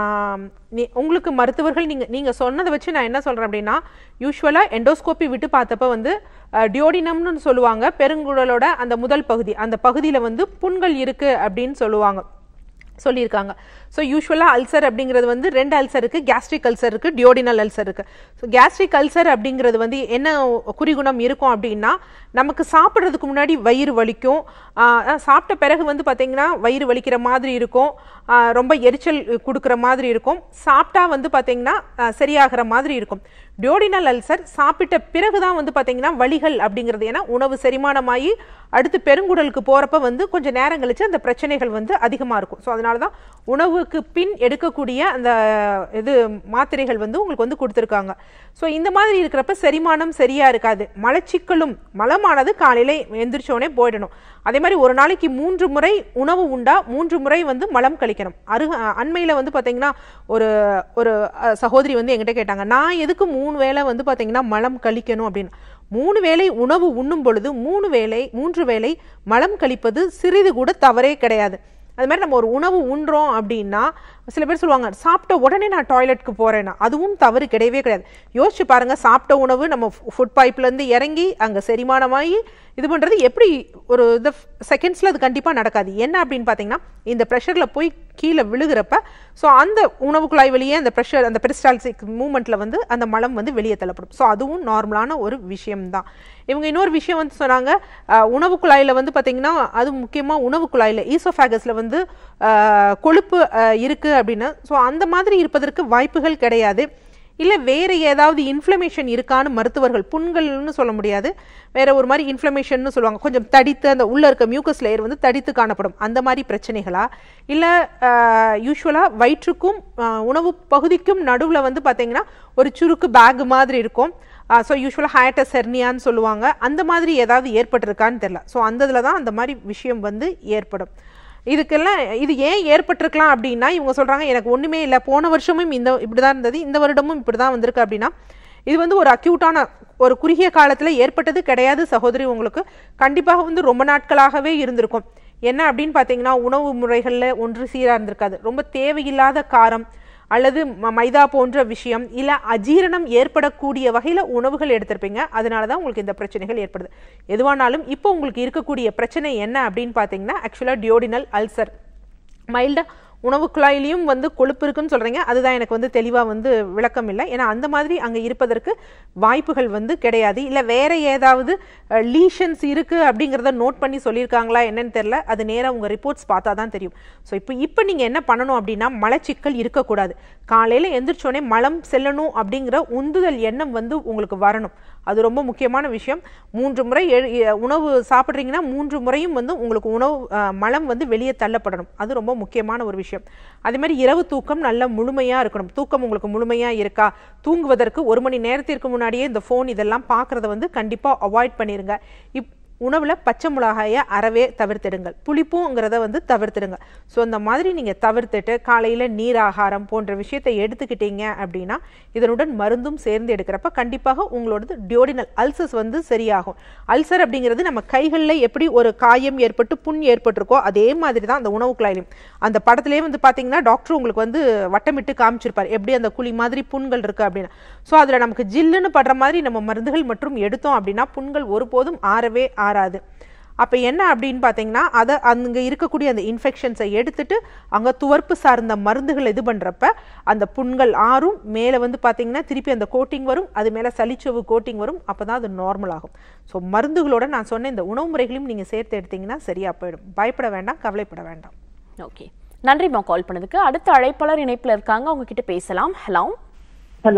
உங்களுக்கு மருத்துவர்கள் நீங்கள் நீங்கள் சொன்னதை வச்சு நான் என்ன சொல்கிறேன் அப்படின்னா, யூஸ்வலாக எண்டோஸ்கோப்பி விட்டு பார்த்தப்ப வந்து டியோடினம்னு சொல்லுவாங்க, பெருங்குடலோட அந்த முதல் பகுதி, அந்த பகுதியில் வந்து புண்கள் இருக்குது அப்படின்னு சொல்லுவாங்க சொல்லியிருக்காங்க. ஸோ யூஸ்வலாக அல்சர் அப்படிங்கிறது வந்து ரெண்டு அல்சர் இருக்குது, கேஸ்ட்ரிக் அல்சர் இருக்குது, டியோடினல் அல்சர் இருக்குது. ஸோ கேஸ்ட்ரிக் அல்சர் அப்படிங்கிறது வந்து என்ன குறிகுணம் இருக்கும் அப்படின்னா, நமக்கு சாப்பிட்றதுக்கு முன்னாடி வயிறு வலிக்கும், சாப்பிட்ட பிறகு வந்து பார்த்திங்கன்னா வயிறு வலிக்கிற மாதிரி இருக்கும், ரொம்ப எரிச்சல் கொடுக்குற மாதிரி இருக்கும், சாப்பிட்டா வந்து பார்த்திங்கன்னா சரியாகிற மாதிரி இருக்கும். டியோடினல் அல்சர் சாப்பிட்ட பிறகு தான் வந்து பார்த்திங்கன்னா வலிகள் அப்படிங்கிறது, ஏன்னா உணவு செரிமானமாகி அடுத்து பெருங்குடலுக்கு போகிறப்ப வந்து கொஞ்சம் நேரம் கழிச்சு அந்த பிரச்சனைகள் வந்து அதிகமாக இருக்கும். ஸோ அதனால தான் உணவுக்கு பின் எடுக்கக்கூடிய அந்த இது மாத்திரைகள் வந்து உங்களுக்கு வந்து கொடுத்துருக்காங்க. ஸோ இந்த மாதிரி இருக்கிறப்ப செரிமானம் சரியாக இருக்காது. மலச்சிக்கலும், மலமானது காலையில் எந்திரிச்சோடனே போயிடணும். அதே மாதிரி ஒரு நாளைக்கு மூன்று முறை உணவு உண்டா மூன்று முறை வந்து மலம் கழிக்கணும். அரு அண்மையில் வந்து பார்த்தீங்கன்னா ஒரு ஒரு சகோதரி வந்து என்கிட்ட கேட்டாங்க, நான் எதுக்கு மூணு வேளை வந்து பார்த்தீங்கன்னா மலம் கழிக்கணும் அப்படின்னு. மூணு வேளை உணவு உண்ணும் பொழுது மூணு வேளை மூன்று வேளை மலம் கழிப்பது சிறிது கூட தவறே கிடையாது. அது மாதிரி நம்ம ஒரு உணவு உண்றோம் அப்படின்னா, சில பேர் சொல்லுவாங்க சாப்பிட்ட உடனே நான் டாய்லெட்டுக்கு போறேன்னா, அதுவும் தவறு கிடையவே கிடையாது. யோசிச்சு பாருங்க, சாப்பிட்ட உணவு நம்ம ஃபுட் பைப்லேருந்து இறங்கி அங்கே செரிமானமாகி இது பண்ணுறது எப்படி ஒரு இது செகண்ட்ஸில் அது கண்டிப்பாக நடக்காது. என்ன அப்படின்னு பார்த்தீங்கன்னா, இந்த ப்ரெஷரில் போய் கீழே விழுகிறப்ப ஸோ அந்த உணவு குழாய் வெளியே அந்த ப்ரெஷர், அந்த பெரிஸ்டால்சிக் மூமெண்ட்டில் வந்து அந்த மலம் வந்து வெளியே தள்ளப்படும். ஸோ அதுவும் நார்மலான ஒரு விஷயம்தான். இவங்க இன்னொரு விஷயம் வந்து சொன்னாங்க, உணவு குழாயில் வந்து பார்த்தீங்கன்னா, அது முக்கியமாக உணவு குழாயில் ஈசோஃபேகஸில் வந்து கொழுப்பு இருக்குது அப்படின்னு. ஸோ அந்த மாதிரி இருப்பதற்கு வாய்ப்புகள் கிடையாது. இல்லை வேறு ஏதாவது இன்ஃப்ளமேஷன் இருக்கான்னு மருத்துவர்கள், புண்கள்னு சொல்ல முடியாது, வேற ஒரு மாதிரி இன்ஃப்ளமேஷன் சொல்லுவாங்க, கொஞ்சம் தடித்து அந்த உள்ள இருக்க மியூக்கஸ் லேயர் வந்து தடித்து காணப்படும், அந்த மாதிரி பிரச்சனைகளா, இல்லை யூஸ்வலாக வயிற்றுக்கும் உணவு பகுதிக்கும் நடுவில் வந்து பார்த்தீங்கன்னா ஒரு சுருக்கு பேக் மாதிரி இருக்கும். ஸோ யூஸ்வலாக ஹயட்டஸ் ஹெர்னியான்னு சொல்லுவாங்க, அந்த மாதிரி ஏதாவது ஏற்பட்டிருக்கான்னு தெரியல. ஸோ அந்த இதில் தான் அந்த மாதிரி விஷயம் வந்து ஏற்படும். இதுக்கெல்லாம் இது ஏன் ஏற்பட்டிருக்கலாம் அப்படின்னா, இவங்க சொல்கிறாங்க எனக்கு ஒன்றுமே இல்லை, போன வருஷமும் இந்த இப்படி தான் இருந்தது, இந்த வருடமும் இப்படி தான் வந்திருக்கு அப்படின்னா, இது வந்து ஒரு அக்யூட்டான ஒரு குறுகிய காலத்தில் ஏற்பட்டது கிடையாது சகோதரி. உங்களுக்கு கண்டிப்பாக வந்து ரொம்ப நாட்களாகவே இருந்திருக்கும். என்ன அப்படின்னு பார்த்தீங்கன்னா, உணவு முறைகளில் ஒன்று சீராக இருந்திருக்காது, ரொம்ப தேவையில்லாத காரம் அல்லது மைதா போன்ற விஷயம், இல்லை அஜீரணம் ஏற்படக்கூடிய வகையில் உணவுகள் எடுத்திருப்பீங்க, அதனால தான் உங்களுக்கு இந்த பிரச்சனைகள் ஏற்படுது. எதுவானாலும் இப்போ உங்களுக்கு இருக்கக்கூடிய பிரச்சனை என்ன அப்படின்னு பார்த்தீங்கன்னா, ஆக்சுவலாக டியோடினல் அல்சர். மைல்டாக உணவு குழாயிலையும் வந்து கொழுப்பு இருக்குன்னு சொல்கிறீங்க, அதுதான் எனக்கு வந்து தெளிவாக வந்து விளக்கம் இல்லை. ஏன்னா அந்த மாதிரி அங்கே இருப்பதற்கு வாய்ப்புகள் வந்து கிடையாது. இல்லை வேறு ஏதாவது லீஷன்ஸ் இருக்குது அப்படிங்கிறத நோட் பண்ணி சொல்லியிருக்காங்களா என்னன்னு தெரில, அது நேராக உங்கள் ரிப்போர்ட்ஸ் பார்த்தா தான் தெரியும். ஸோ இப்போ இப்போ நீங்கள் என்ன பண்ணணும் அப்படின்னா, மலச்சிக்கல் இருக்கக்கூடாது. காலையில் எந்திரிச்சோடனே மலம் செல்லணும் அப்படிங்கிற உந்துதல் எண்ணம் வந்து உங்களுக்கு வரணும். அது ரொம்ப முக்கியமான விஷயம். மூன்று முறை உணவு சாப்பிட்றீங்கன்னா மூன்று முறையும் வந்து உங்களுக்கு உணவு மலம் வந்து வெளியே தள்ளப்படணும். அது ரொம்ப முக்கியமான ஒரு விஷயம். அதே மாதிரி இரவு தூக்கம் நல்ல முழுமையா இருக்கணும். தூக்கம் உங்களுக்கு முழுமையா இருக்கா? தூங்குவதற்கு ஒரு மணி நேரத்திற்கு முன்னாடியே இந்த ஃபோன் இதெல்லாம் பார்க்கறத வந்து கண்டிப்பா அவாய்ட் பண்ணிருங்க. இப் உணவுல பச்சை மிளகாயை அறவே தவிர்த்திடுங்கள், புளிப்புங்கிறத வந்து தவிர்த்திடுங்க. ஸோ அந்த மாதிரி நீங்கள் தவிர்த்துட்டு காலையில் நீர் ஆகாரம் போன்ற விஷயத்தை எடுத்துக்கிட்டீங்க அப்படின்னா, இதனுடன் மருந்தும் சேர்ந்து எடுக்கிறப்ப கண்டிப்பாக உங்களோடது டியோடினல் அல்சர்ஸ் வந்து சரியாகும். அல்சர் அப்படிங்கிறது நம்ம கைகளில் எப்படி ஒரு காயம் ஏற்பட்டு புண் ஏற்பட்டிருக்கோ அதே மாதிரி தான் அந்த உணவு குழாயிலும். அந்த படத்திலே வந்து பார்த்தீங்கன்னா டாக்டர் உங்களுக்கு வந்து வட்டமிட்டு காமிச்சிருப்பார் எப்படி அந்த குழி மாதிரி புண்கள் இருக்குது அப்படின்னு. ஸோ அதில் நமக்கு ஜில்லுன்னு படுற மாதிரி நம்ம மருந்துகள் மற்றும் எடுத்தோம் அப்படின்னா புண்கள் ஒருபோதும் ஆறவே ஆறாது. அப்போ என்ன அப்படின்னு பார்த்தீங்கன்னா, அதை அங்கே இருக்கக்கூடிய அந்த இன்ஃபெக்ஷன்ஸை எடுத்துட்டு அங்கே துவர்ப்பு சார்ந்த முருந்துகள் இது பண்ணுறப்ப அந்த புண்கள் ஆறும், மேலே வந்து பார்த்தீங்கன்னா திருப்பி அந்த கோட்டிங் வரும், அது மேலே சளிச்சவு கோட்டிங் வரும், அப்போ தான் அது நார்மல் ஆகும். ஸோ மருந்துகளோட நான் சொன்ன இந்த உணவு முறைகளையும் நீங்கள் சேர்த்து எடுத்தீங்கன்னா சரியாக போயிடும். பயப்பட வேண்டாம், கவலைப்பட வேண்டாம். ஓகே, நன்றிம்மா கால் பண்ணதுக்கு. அடுத்த அழைப்பாளர் இணைப்பில் இருக்காங்க, அவங்க கிட்ட பேசலாம். ஹலோ ஹலோ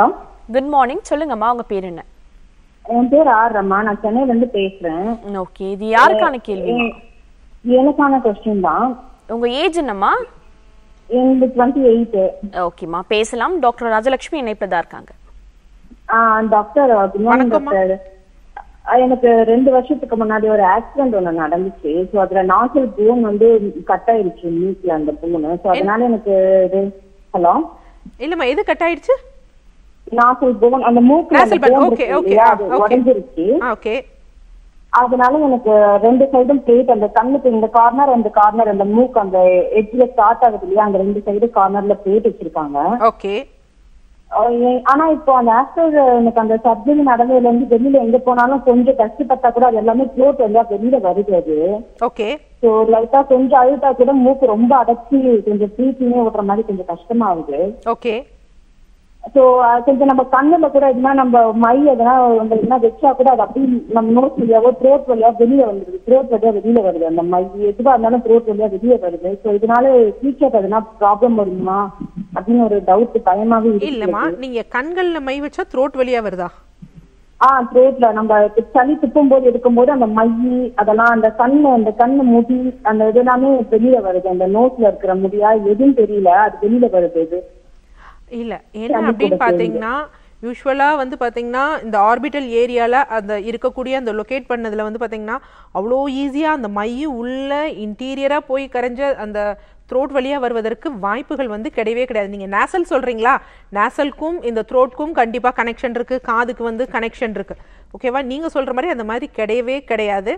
குட் மார்னிங், சொல்லுங்கம்மா உங்க பேர் என்ன? என் பேர் ஆர்ரம்மா, நான் சென்னையில இருந்து பேசுறேன். ஓகே, இது யாருக்கான கேள்வி? எனக்கான கொஸ்டின் தான். உங்க ஏஜ் என்னம்மா? எனக்கு டுவெண்ட்டி எயிட். ஓகேம்மா, பேசலாம். டாக்டர் ராஜலட்சுமி இணைப்புல தான் இருக்காங்க. Doctor good morning doctor. எனக்கு ரெண்டு வருஷத்துக்கு முன்னாடி ஒரு ஆக்சிடென்ட் ஒண்ணு நடந்துச்சு. ஸோ அதுல நாசல் போன் வந்து கட் ஆயிடுச்சு மூக்குல அந்த போன். ஸோ அதனால எனக்கு இது ஹலோ இல்லம்மா, எது கட் ஆயிடுச்சு? நாசல் போன் அந்த மூக்குல உடஞ்சிருச்சு. ஓகே, அதனால எனக்கு ரெண்டு சைடும் பிளேட், அந்த கண்ணுக்கு இந்த கார்னர் அந்த கார்னர் அந்த மூக்கு அந்த எட்ஜ்ல ஸ்டார்ட் ஆகுது இல்லையா, அந்த ரெண்டு சைடு கார்னர்ல பிளேட் வச்சிருக்காங்க. ஓகே. ஆனா இப்போ அந்த ஆஃப்டர் எனக்கு அந்த சர்ஜரி நடந்ததுல இருந்து வெளியில எங்க போனாலும் கொஞ்சம் கஷ்டப்பட்டா கூட அது எல்லாமே ப்ளோட் வந்து வெளியில வருது. அது ஓகே. ஸோ லைட்டா கொஞ்சம் அழுத்தா கூட மூக்கு ரொம்ப அடைச்சி கொஞ்சம் ப்ரீத்திங்கே ஓட்டுற மாதிரி கொஞ்சம் கஷ்டமா ஆகுது. ஓகே. ஸோ கொஞ்சம் நம்ம கண்ணுல கூட எதுனா நம்ம மை எதனா எதுனா வச்சா கூட அது அப்படியே நம்ம நோஸ் வழியாவோ த்ரோட் வழியா வெளியில வந்துருது. த்ரோட் வழியா வெளியில வருது. அந்த மை எதுவா இருந்தாலும் த்ரோட் வழியா வெளியே வருது. ஸோ இதனால ஃபியூச்சர் எதுனா ப்ராப்ளம் வருமா அப்படின்னு ஒரு டவுட் பயமாவே இருக்கு. இல்லம்மா, நீங்க கண்கள்ல மை வச்சா த்ரோட் வழியா வருதா? ஆஹ் த்ரோட்ல நம்ம சளி துப்பும் போது எடுக்கும் போது அந்த மை அதெல்லாம் அந்த கண்ணு அந்த கண்ணு முடி அந்த இது எல்லாமே வெளியில வருது. அந்த நோஸ்ல இருக்கிற முடியா எதுவும் தெரியல, அது வெளியில வருது. இது இல்ல என்ன அப்படின்னு பாத்தீங்கன்னா யூஸ்வலா வந்து பாத்தீங்கன்னா இந்த ஆர்பிட்டல் ஏரியால அந்த இருக்கக்கூடிய அந்த லொகேட் பண்ணதுல வந்து பாத்தீங்கன்னா அவ்வளோ ஈஸியா அந்த மைய உள்ள இன்டீரியரா போய் கரைஞ்ச அந்த த்ரோட் வழியா வருவதற்கு வாய்ப்புகள் வந்து கிடையவே கிடையாது. நீங்க நேசல் சொல்றீங்களா, நேசலுக்கும் இந்த த்ரோட்க்கும் கண்டிப்பா கனெக்ஷன் இருக்கு, காதுக்கு வந்து கனெக்ஷன் இருக்கு. ஓகேவா? நீங்க சொல்ற மாதிரி அந்த மாதிரி கிடையவே கிடையாது.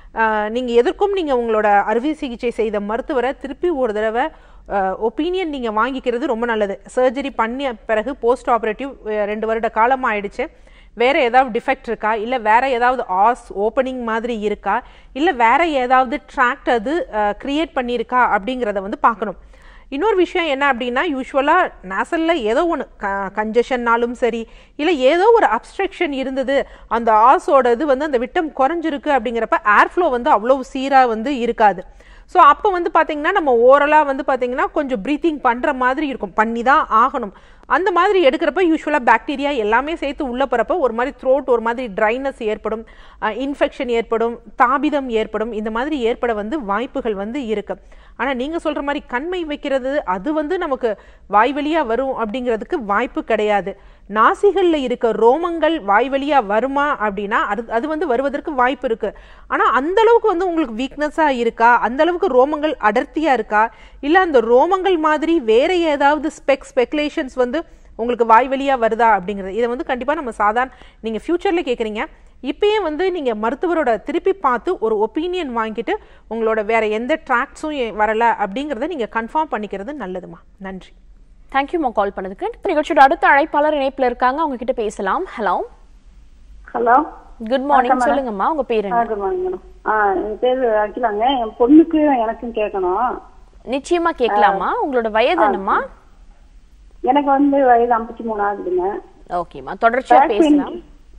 நீங்க எதற்கும் நீங்க உங்களோட அறுவை சிகிச்சை செய்த மருத்துவரை திருப்பி ஒரு தடவை ஒப்பீனியன் நீங்கள் வாங்கிக்கிறது ரொம்ப நல்லது. சர்ஜரி பண்ணிய பிறகு போஸ்ட் ஆப்ரேட்டிவ் ரெண்டு வருட காலம் ஆயிடுச்சு, வேறு ஏதாவது டிஃபெக்ட் இருக்கா, இல்லை வேறு ஏதாவது ஆஸ் ஓப்பனிங் மாதிரி இருக்கா, இல்லை வேறு ஏதாவது ட்ராக்ட் அது க்ரியேட் பண்ணியிருக்கா அப்படிங்கிறத வந்து பார்க்கணும். இன்னொரு விஷயம் என்ன அப்படின்னா, யூஸ்வலாக நேசலில் ஏதோ ஒன்று க கன்ஜஷன்னாலும் சரி, இல்லை ஏதோ ஒரு அப்ஸ்ட்ரக்ஷன் இருந்தது, அந்த ஆஸோட இது வந்து அந்த விட்டம் குறைஞ்சிருக்கு அப்படிங்கிறப்ப ஏர்ஃப்ளோ வந்து அவ்வளோ சீராக வந்து இருக்காது. ஸோ அப்போ வந்து பார்த்தீங்கன்னா நம்ம ஓரலாக வந்து பார்த்தீங்கன்னா கொஞ்சம் ப்ரீத்திங் பண்ணுற மாதிரி இருக்கும், பண்ணி தான் ஆகணும். அந்த மாதிரி எடுக்கிறப்ப யூஸ்வலாக பாக்டீரியா எல்லாமே சேர்த்து உள்ள போகிறப்ப ஒரு மாதிரி த்ரோட் ஒரு மாதிரி ட்ரைனஸ் ஏற்படும், இன்ஃபெக்ஷன் ஏற்படும், தாபிதம் ஏற்படும், இந்த மாதிரி ஏற்பட வந்து வாய்ப்புகள் வந்து இருக்கு. ஆனால் நீங்கள் சொல்கிற மாதிரி கண்மை வைக்கிறது அது வந்து நமக்கு வாய் வழியாக வரும் அப்படிங்கிறதுக்கு வாய்ப்பு கிடையாது. நாசிகளில் இருக்க ரோமங்கள் வாய் வழியாக வருமா அப்படின்னா அது அது வந்து வருவதற்கு வாய்ப்பு இருக்குது. ஆனால் அந்தளவுக்கு வந்து உங்களுக்கு வீக்னஸாக இருக்கா, அந்தளவுக்கு ரோமங்கள் அடர்த்தியாக இருக்கா, இல்லை அந்த ரோமங்கள் மாதிரி வேறு ஏதாவது ஸ்பெக் ஸ்பெகுலேஷன்ஸ் வந்து உங்களுக்கு வாய் வழியாக வருதா அப்படிங்கிறது இதை வந்து கண்டிப்பாக நம்ம சாதாரண நீங்கள் ஃப்யூச்சரில் கேட்குறீங்க, இப்பயே வந்து நீங்கள் மருத்துவரோட திருப்பி பார்த்து ஒரு ஒப்பீனியன் வாங்கிட்டு உங்களோட வேற எந்த ட்ராக்ஸும் வரலை அப்படிங்கிறத நீங்கள் கன்ஃபார்ம் பண்ணிக்கிறது நல்லதுமா. நன்றி. தேங்க்யூமா கால் பண்ணதுக்கு. நிகழ்ச்சியோட அடுத்த அழைப்பாளர் இணைப்புல இருக்காங்க, அவங்க கிட்ட பேசலாம். ஹலோ ஹலோ, குட் மார்னிங், சொல்லுங்கம்மா உங்க பேர் என்ன? Good morning madam. என் பேர் அகிலாங்க. என் பொண்ணுக்கு எனக்கும் கேட்கணும். நிச்சயமா கேட்கலாமா. உங்களோட வயது என்னம்மா? எனக்கு வந்து வயது ஐம்பத்தி மூணு ஆகுதுங்க. ஓகேம்மா, தொடர்ச்சியா பேசலாம்.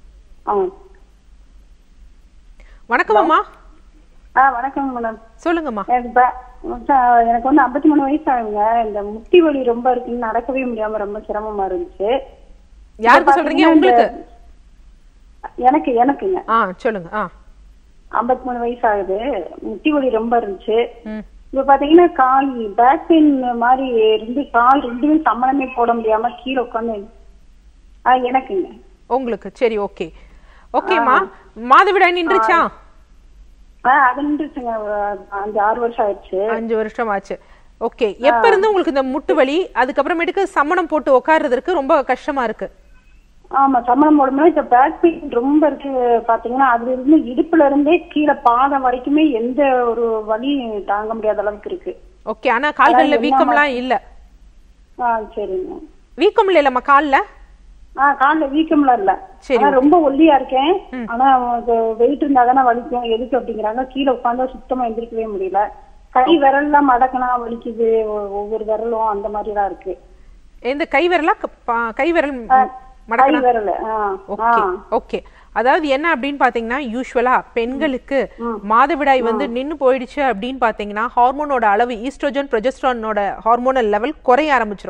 வணக்கம் அம்மா. ஆ வணக்கம் மேடம், சொல்லுங்கம்மா. எனக்கு வந்து ஐம்பத்தி மூணு வயசு ஆகுங்க. இந்த முட்டி வலி ரொம்ப இருக்குன்னு நடக்கவே முடியாம ரொம்ப சிரமமா இருந்துச்சு. யாருக்கு சொல்றீங்க? உங்களுக்கு? எனக்கு எனக்குங்க. ஆ சொல்லுங்க. ஆ ஐம்பத்தி மூணு வயசு ஆகுது, முட்டி வலி ரொம்ப இருந்துச்சு. இப்ப பாத்தீங்கன்னா கால் பேக் பெயின் மாதிரி இருந்து கால் ரெண்டுமே சமணமே போட முடியாம கீழே உட்காந்து எனக்குங்க. உங்களுக்கு? சரி, ஓகே ஓகேம்மா. மாதவிடாய் நின்றுச்சா? அது நின்றுச்சுங்க, அஞ்சு ஆறு வருஷம் ஆயிடுச்சு. அஞ்சு வருஷம் ஆச்சு. ஓகே. எப்ப இருந்து உங்களுக்கு இந்த முட்டு வலி, அதுக்கப்புறமேட்டுக்கு சமணம் போட்டு உட்கார்றதுக்கு ரொம்ப கஷ்டமா இருக்கு? ஆமா, சமணம் போடும்போது இப்ப பேக் பெயின் ரொம்ப இருக்கு. பாத்தீங்கன்னா அதுல இருந்து இடுப்புல இருந்தே கீழே பாதம் வரைக்குமே எந்த ஒரு வலி தாங்க முடியாத அளவுக்கு இருக்கு. ஓகே. ஆனா கால்கள்ல வீக்கம்லாம் இல்ல? ஆ சரிங்க. வீக்கம் இல்ல இல்லம்மா கால்ல? ஆஹ் கால்ல வீக்கம்லாம் இல்ல. ஆனா ரொம்ப ஒல்லியா இருக்கேன். ஆனா வெயிட் இருந்தா தானே வலிக்கும். எதுக்கு அப்படிங்கிறாங்க, கீழே உட்காந்தா சுத்தமா எந்திரிக்கவே முடியல. கை விரல் எல்லாம் மடக்கினா வலிக்குது, ஒவ்வொரு விரலும் அந்த மாதிரி எல்லாம் இருக்கு. எந்த கை விரலா? கை விரல் ஓகே. அதாவது என்ன அப்படின்னு பாத்தீங்கன்னா, யூஸ்வலா பெண்களுக்கு மாதவிடாய் வந்து நின்னு போயிடுச்சு அப்படின்னு பாத்தீங்கன்னா ஹார்மோனோட அளவு ஈஸ்ட்ரோஜன் ப்ரொஜெஸ்ட்ரானோட ஹார்மோனல் லெவல் குறைய ஆரம்பிச்சிடும்.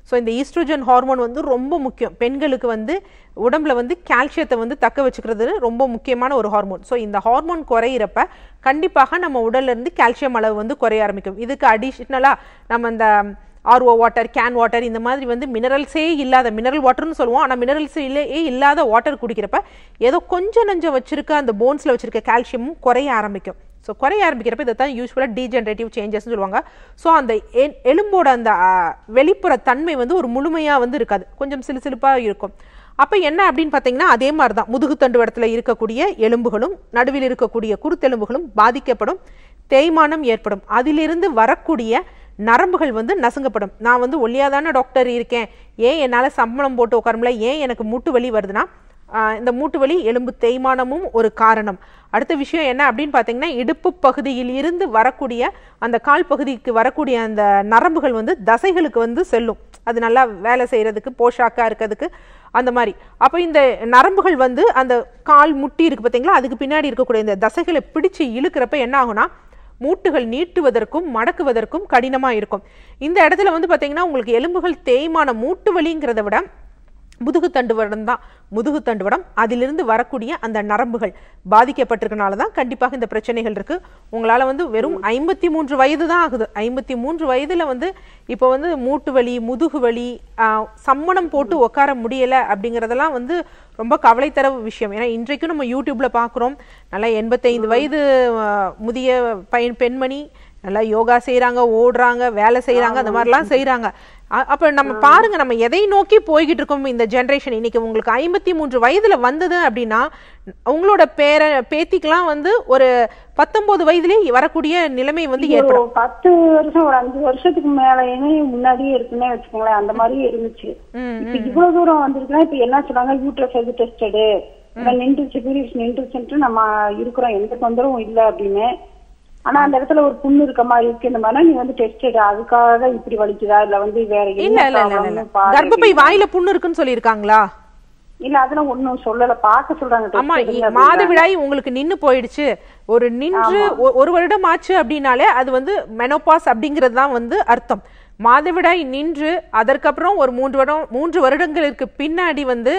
ஸோ இந்த ஈஸ்ட்ரோஜன் ஹார்மோன் வந்து ரொம்ப முக்கியம். பெண்களுக்கு வந்து உடம்புல வந்து கால்சியத்தை வந்து தக்க வச்சுக்கிறது ரொம்ப முக்கியமான ஒரு ஹார்மோன். ஸோ இந்த ஹார்மோன் குறையிறப்ப கண்டிப்பாக நம்ம உடல்ல இருந்து கால்சியம் அளவு வந்து குறைய ஆரம்பிக்கும். இதுக்கு அடிஷ்னலாக நம்ம இந்த ஆர்ஓ வாட்டர், கேன் வாட்டர், இந்த மாதிரி வந்து மினரல்ஸே இல்லாத, மினரல் வாட்டர்னு சொல்லுவோம், ஆனால் மினரல்ஸ் இல்லே இல்லாத வாட்டர் குடிக்கிறப்ப ஏதோ கொஞ்சம் நஞ்சம் வச்சிருக்க அந்த போன்ஸில் வச்சிருக்க கால்சியமும் குறைய ஆரம்பிக்கும். ஸோ குறைய ஆரம்பிக்கிறப்ப இதை தான் யூஸ்வலாக டீஜெனரேட்டிவ் சேஞ்சஸ்ன்னு சொல்லுவாங்க. ஸோ அந்த எலும்போட அந்த வெளிப்புற தன்மை வந்து ஒரு முழுமையாக வந்து இருக்காது, கொஞ்சம் சிலு சிலுப்பாக இருக்கும். அப்போ என்ன அப்படின்னு பார்த்தீங்கன்னா அதே மாதிரி தான் முதுகுத்தண்டு இடத்துல இருக்கக்கூடிய எலும்புகளும் நடுவில் இருக்கக்கூடிய குருத்தெலும்புகளும் பாதிக்கப்படும், தேய்மானம் ஏற்படும், அதிலிருந்து வரக்கூடிய நரம்புகள் வந்து நசுங்கப்படும். நான் வந்து ஒல்லியாதான டாக்டர் இருக்கேன், ஏன் என்னால் சம்பளம் போட்டு உட்காரமுல, ஏன் எனக்கு மூட்டு வலி வருதுன்னா இந்த மூட்டு வலி எலும்பு தேய்மானமும் ஒரு காரணம். அடுத்த விஷயம் என்ன அப்படின்னு பார்த்தீங்கன்னா இடுப்பு பகுதியில் இருந்து வரக்கூடிய அந்த கால் பகுதிக்கு வரக்கூடிய அந்த நரம்புகள் வந்து தசைகளுக்கு வந்து செல்லும், அது நல்லா வேலை செய்யறதுக்கு, போஷாக்கா இருக்கிறதுக்கு, அந்த மாதிரி. அப்போ இந்த நரம்புகள் வந்து அந்த கால் முட்டி இருக்கு பார்த்தீங்களா, அதுக்கு பின்னாடி இருக்கக்கூடிய இந்த தசைகளை பிடிச்சு இழுக்கிறப்ப என்ன ஆகும்னா மூட்டுகள் நீட்டுவதற்கும் மடக்குவதற்கும் கடினமாக இருக்கும். இந்த இடத்துல வந்து பார்த்தீங்கன்னா உங்களுக்கு எலும்புகள் தேய்மான மூட்டு வலிங்கிறத விட முதுகு தண்டுவடம் தான், முதுகு தண்டுவடம் அதிலிருந்து வரக்கூடிய அந்த நரம்புகள் பாதிக்கப்பட்டிருக்கனால தான் கண்டிப்பாக இந்த பிரச்சனைகள் இருக்கு. உங்களால் வந்து வெறும் ஐம்பத்தி மூன்று வயது தான் ஆகுது, ஐம்பத்தி மூன்று வயதுல வந்து இப்போ வந்து மூட்டு வலி, முதுகு வலி, சம்மணம் போட்டு உட்கார முடியலை அப்படிங்கிறதெல்லாம் வந்து ரொம்ப கவலை தர விஷயம். ஏன்னா இன்றைக்கும் நம்ம யூடியூப்ல பார்க்குறோம், நல்லா எண்பத்தைந்து வயது முதிய பையன் பெண்மணி நல்லா யோகா செய்யறாங்க, ஓடுறாங்க, வேலை செய்யறாங்க, அந்த மாதிரிலாம் செய்யறாங்க. அப்ப நம்ம பாருங்க நம்ம எதை நோக்கி போய்கிட்டு இருக்கோம் இந்த ஜெனரேஷன். இன்னைக்கு உங்களுக்கு ஐம்பத்தி மூன்று வயதுல வந்தது அப்படின்னா உங்களோட பேர பேத்திக்கெல்லாம் வந்து ஒரு பத்தொன்பது வயதுலயே வரக்கூடிய நிலைமை வந்து ஏற்படும். பத்து வருஷம் ஒரு அஞ்சு வருஷத்துக்கு மேலேயுமே முன்னாடியே இருக்குன்னே வச்சுக்கோங்களேன், அந்த மாதிரியே இருந்துச்சு. இப்ப இவ்வளவு தூரம் வந்திருக்குன்னா இப்ப என்ன சொல்றாங்க, யூட்ரஸ் எது டெஸ்டடு நின்றுச்சு, பீரியட்ஸ் நின்றுச்சுன்ட்டு நம்ம இருக்கிறோம், எந்த தொந்தரவும் இல்லை அப்படின்னு. ஆனா அந்த இடத்துல ஒரு புண்ணு இருக்க மாதிரி இருக்கு, இந்த மாதிரி நீ வந்து டெஸ்ட் எடு, அதுக்காக இப்படி வலிக்குதா இல்ல வந்து வேற என்ன கர்ப்பப்பை வாயில புண்ணு இருக்குன்னு சொல்லிருக்காங்களா? இல்ல அதெல்லாம் ஒண்ணும் சொல்லல, பார்க்க சொல்றாங்க. ஆமா, மாதவிடாய் உங்களுக்கு நின்னு போயிடுச்சு, ஒரு நின்று ஒரு வருடம் ஆச்சு அப்படின்னாலே அது வந்து மெனோபாஸ் அப்படிங்கிறது தான் வந்து அர்த்தம். மாதவிடாய் நின்று அதற்கப்புறம் ஒரு மூன்று வருடம் மூன்று வருடங்களுக்கு பின்னாடி வந்து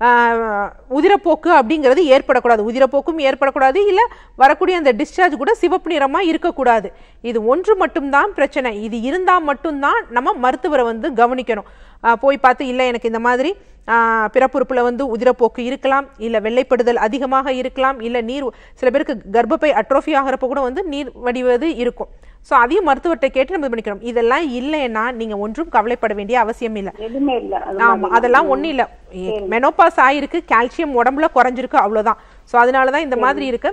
உதிரப்போக்கு அப்படிங்கிறது ஏற்படக்கூடாது, உதிரப்போக்கும் ஏற்படக்கூடாது, இல்லை வரக்கூடிய அந்த டிஸ்சார்ஜ் கூட சிவப்பு நிறமாக இருக்கக்கூடாது. இது ஒன்று மட்டும்தான் பிரச்சனை. இது இருந்தால் மட்டும்தான் நம்ம மருத்துவரை வந்து கவனிக்கணும். போய் பார்த்து இல்லை எனக்கு இந்த மாதிரி பிறப்புறுப்பில் வந்து உதிரப்போக்கு இருக்கலாம், இல்லை வெள்ளைப்படுதல் அதிகமாக இருக்கலாம், இல்லை நீர் சில பேருக்கு கர்ப்பப்பை அட்ரோஃபி ஆகிறப்ப கூட வந்து நீர் வடிவது இருக்கும். ஸோ அதையும் மருத்துவர்கிட்ட கேட்டு நம்ம பண்ணிக்கணும். இதெல்லாம் இல்லைன்னா நீங்க ஒன்றும் கவலைப்பட வேண்டிய அவசியம் இல்லை. ஆமா, அதெல்லாம் ஒன்றும் இல்லை. மெனோபாஸ் ஆயிருக்கு, கால்சியம் உடம்புல குறைஞ்சிருக்கு, அவ்வளோதான். ஸோ அதனாலதான் இந்த மாதிரி இருக்கு.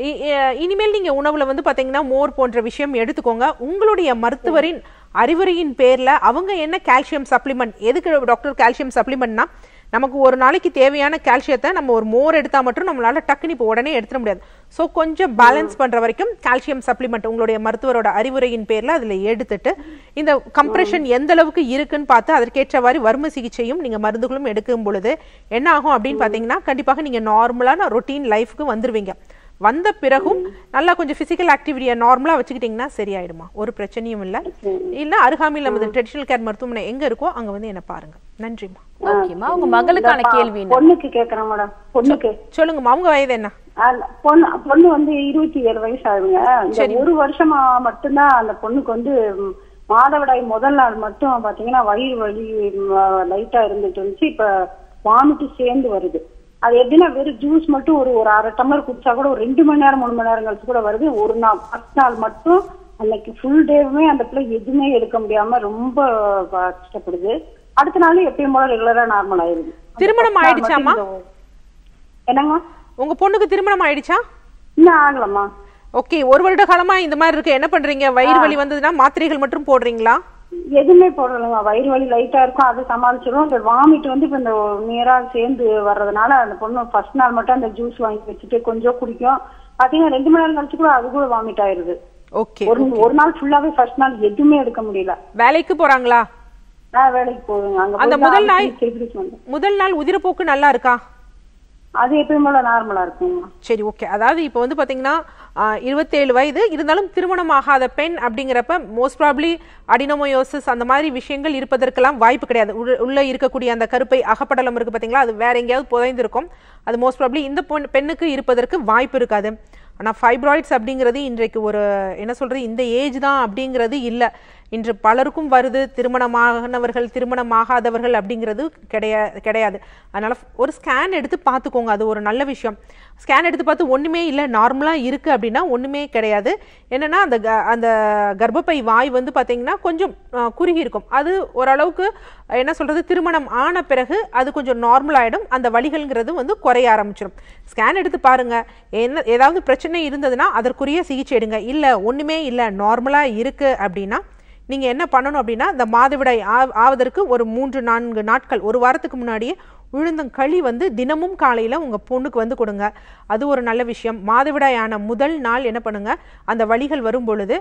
இனிமேல் நீங்க உணவுல வந்து பாத்தீங்கன்னா மோர் போன்ற விஷயம் எடுத்துக்கோங்க. உங்களுடைய மருத்துவரின் அறிவுரையின் பேர்ல அவங்க என்ன கால்சியம் சப்ளிமெண்ட், எதுக்கு டாக்டர் கால்சியம் சப்ளிமெண்ட்னா நமக்கு ஒரு நாளைக்கு தேவையான கால்சியத்தை நம்ம ஒரு மோர் எடுத்தா மட்டும் நம்மளால டக்குன்னு இப்போ உடனே எடுத்துட முடியாது. ஸோ கொஞ்சம் பேலன்ஸ் பண்ற வரைக்கும் கால்சியம் சப்ளிமெண்ட் உங்களுடைய மருத்துவரோட அறிவுரையின் பேர்ல அதுல எடுத்துட்டு இந்த கம்ப்ரெஷன் எந்த அளவுக்கு இருக்குன்னு பார்த்து அதற்கேற்றவாறு வர்ம சிகிச்சையும் நீங்க மருந்துகளும் எடுக்கும் பொழுது என்ன ஆகும் அப்படின்னு பாத்தீங்கன்னா கண்டிப்பாக நீங்க நார்மலான ரொட்டீன் லைஃப்க்கு வந்துருவீங்க. வந்த பிறகும் நல்லா கொஞ்சம் பிசிக்கல் ஆக்டிவிட்டியை நார்மலா வச்சுக்கிட்டீங்கன்னா சரியாயிடுமா, ஒரு பிரச்சனையும் இல்லை. இல்ல அருகாமையில் நமது ட்ரெடிஷனல் கேர் மருத்துவமனை எங்க இருக்கோ அங்க வந்து என்ன பாருங்க. நன்றிமா. ஓகேமா, உங்க மகளுக்கான கேள்வி பொண்ணுக்கு கேக்குறேன் மேடம். பொண்ணுக்கு சொல்லுங்கம்மா, உங்க வயது என்ன? பொண்ணு பொண்ணு வந்து இருபத்தி ஏழு வயசு ஆகுங்க. இந்த ஒரு வருஷமா மட்டும்தான் அந்த பொண்ணுக்கு வந்து மாதவிடாய் முதல் நாள் மட்டும் பாத்தீங்கன்னா வயிறு வலி லைட்டா இருந்துட்டு இருந்துச்சு. இப்ப வாமிட்டு சேர்ந்து வருது. அது எப்படின்னா வெறும் ஜூஸ் மட்டும் ஒரு ஒரு அரை டம்ளர் குடிச்சா கூட ஒரு ரெண்டு மணி நேரம் மூணு மணி நேரம் கழிச்சு கூட வருது. ஒரு நாள் ஃபர்ஸ்ட் நாள் மட்டும் அன்னைக்கு ஃபுல் டேவுமே அந்த பிள்ளை எதுவுமே எடுக்க முடியாம ரொம்ப கஷ்டப்படுது. அடுத்த நாள் எப்பயும் போல ரெகுலரா நார்மல் ஆயிருது. திருமணம் ஆயிடுச்சாமா? என்னங்க உங்க பொண்ணுக்கு திருமணம் ஆயிடுச்சா? இன்னும் ஆகலம்மா. ஓகே, ஒரு வருட காலமா இந்த மாதிரி இருக்கு. என்ன பண்றீங்க? வயிறு வலி வந்ததுன்னா மாத்திரைகள் மட்டும் போடுறீங்களா? எதுவுமே போடலங்க. வயிறு வலி லைட்டா இருக்கும், அதை சமாளிச்சிடும். இந்த வாமிட் வந்து இப்ப இந்த நேரா சேர்ந்து வர்றதுனால அந்த பொண்ணு ஃபர்ஸ்ட் நாள் மட்டும் அந்த ஜூஸ் வாங்கி வச்சுட்டு கொஞ்சம் குடிக்கும். பாத்தீங்கன்னா ரெண்டு மணி நேரம் கழிச்சு கூட அது கூட வாமிட் ஆயிருது. ஓகே, ஒரு ஒரு நாள் ஃபுல்லாவே ஃபர்ஸ்ட் நாள் எதுவுமே எடுக்க முடியல. வேலைக்கு போறாங்களா? நான் வேலைக்கு போவேங்க. அங்க அந்த முதல் நாள் முதல் நாள் உதிரப்போக்கு நல்லா இருக்கா? அது எப்பயும் போல நார்மலா இருக்குங்க. சரி, ஓகே. அதாவது இப்போ வந்து பாத்தீங்கன்னா இருபத்தேழு வயது இருந்தாலும் திருமணம் ஆகாத பெண் அப்படிங்கிறப்ப மோஸ்ட் ப்ராப்ளி அடினோமயோசிஸ் அந்த மாதிரி விஷயங்கள் இருப்பதற்கெல்லாம் வாய்ப்பு கிடையாது. உள்ள இருக்கக்கூடிய அந்த கருப்பை அகப்படலம் இருக்கு பாத்தீங்களா, அது வேற எங்கேயாவது புதைந்திருக்கும். அது மோஸ்ட் ப்ராப்ளி இந்த பெண்ணுக்கு இருப்பதற்கு வாய்ப்பு இருக்காது. ஆனால் ஃபைப்ராய்ட்ஸ் அப்படிங்கிறது இன்றைக்கு ஒரு என்ன சொல்கிறது, இந்த ஏஜ் தான் அப்படிங்கிறது இல்லை. இன்று பலருக்கும் வருது, திருமணமானவர்கள் திருமணமாகாதவர்கள் அப்படிங்கிறது கிடையா கிடையாது அதனால் ஒரு ஸ்கேன் எடுத்து பார்த்துக்கோங்க, அது ஒரு நல்ல விஷயம். ஸ்கேன் எடுத்து பார்த்து ஒன்றுமே இல்லை, நார்மலாக இருக்குது அப்படின்னா ஒன்றுமே கிடையாது. என்னென்னா அந்த க அந்த கர்ப்பப்பை வாய் வந்து பார்த்திங்கன்னா கொஞ்சம் குறுகி இருக்கும். அது ஓரளவுக்கு என்ன சொல்கிறது, திருமணம் ஆன பிறகு அது கொஞ்சம் நார்மல் ஆகிடும். அந்த வலிகள்ங்கிறது வந்து குறைய ஆரம்பிச்சிடும். ஸ்கேன் எடுத்து பாருங்கள், என்ன ஏதாவது பிரச்சனை இருந்ததுன்னா அதற்குரிய சிகிச்சை எடுங்க. இல்லை ஒன்றுமே இல்லை, நார்மலாக இருக்குது அப்படின்னா நீங்கள் என்ன பண்ணணும் அப்படின்னா, இந்த மாதவிடாய் ஆவதற்கு ஒரு மூன்று நான்கு நாட்கள் ஒரு வாரத்துக்கு முன்னாடியே உளுந்தங்களி வந்து தினமும் காலையில் உங்கள் பொண்ணுக்கு வந்து கொடுங்க. அது ஒரு நல்ல விஷயம். மாதவிடாய் ஆன முதல் நாள் என்ன பண்ணுங்கள், அந்த வலிகள் வரும் பொழுது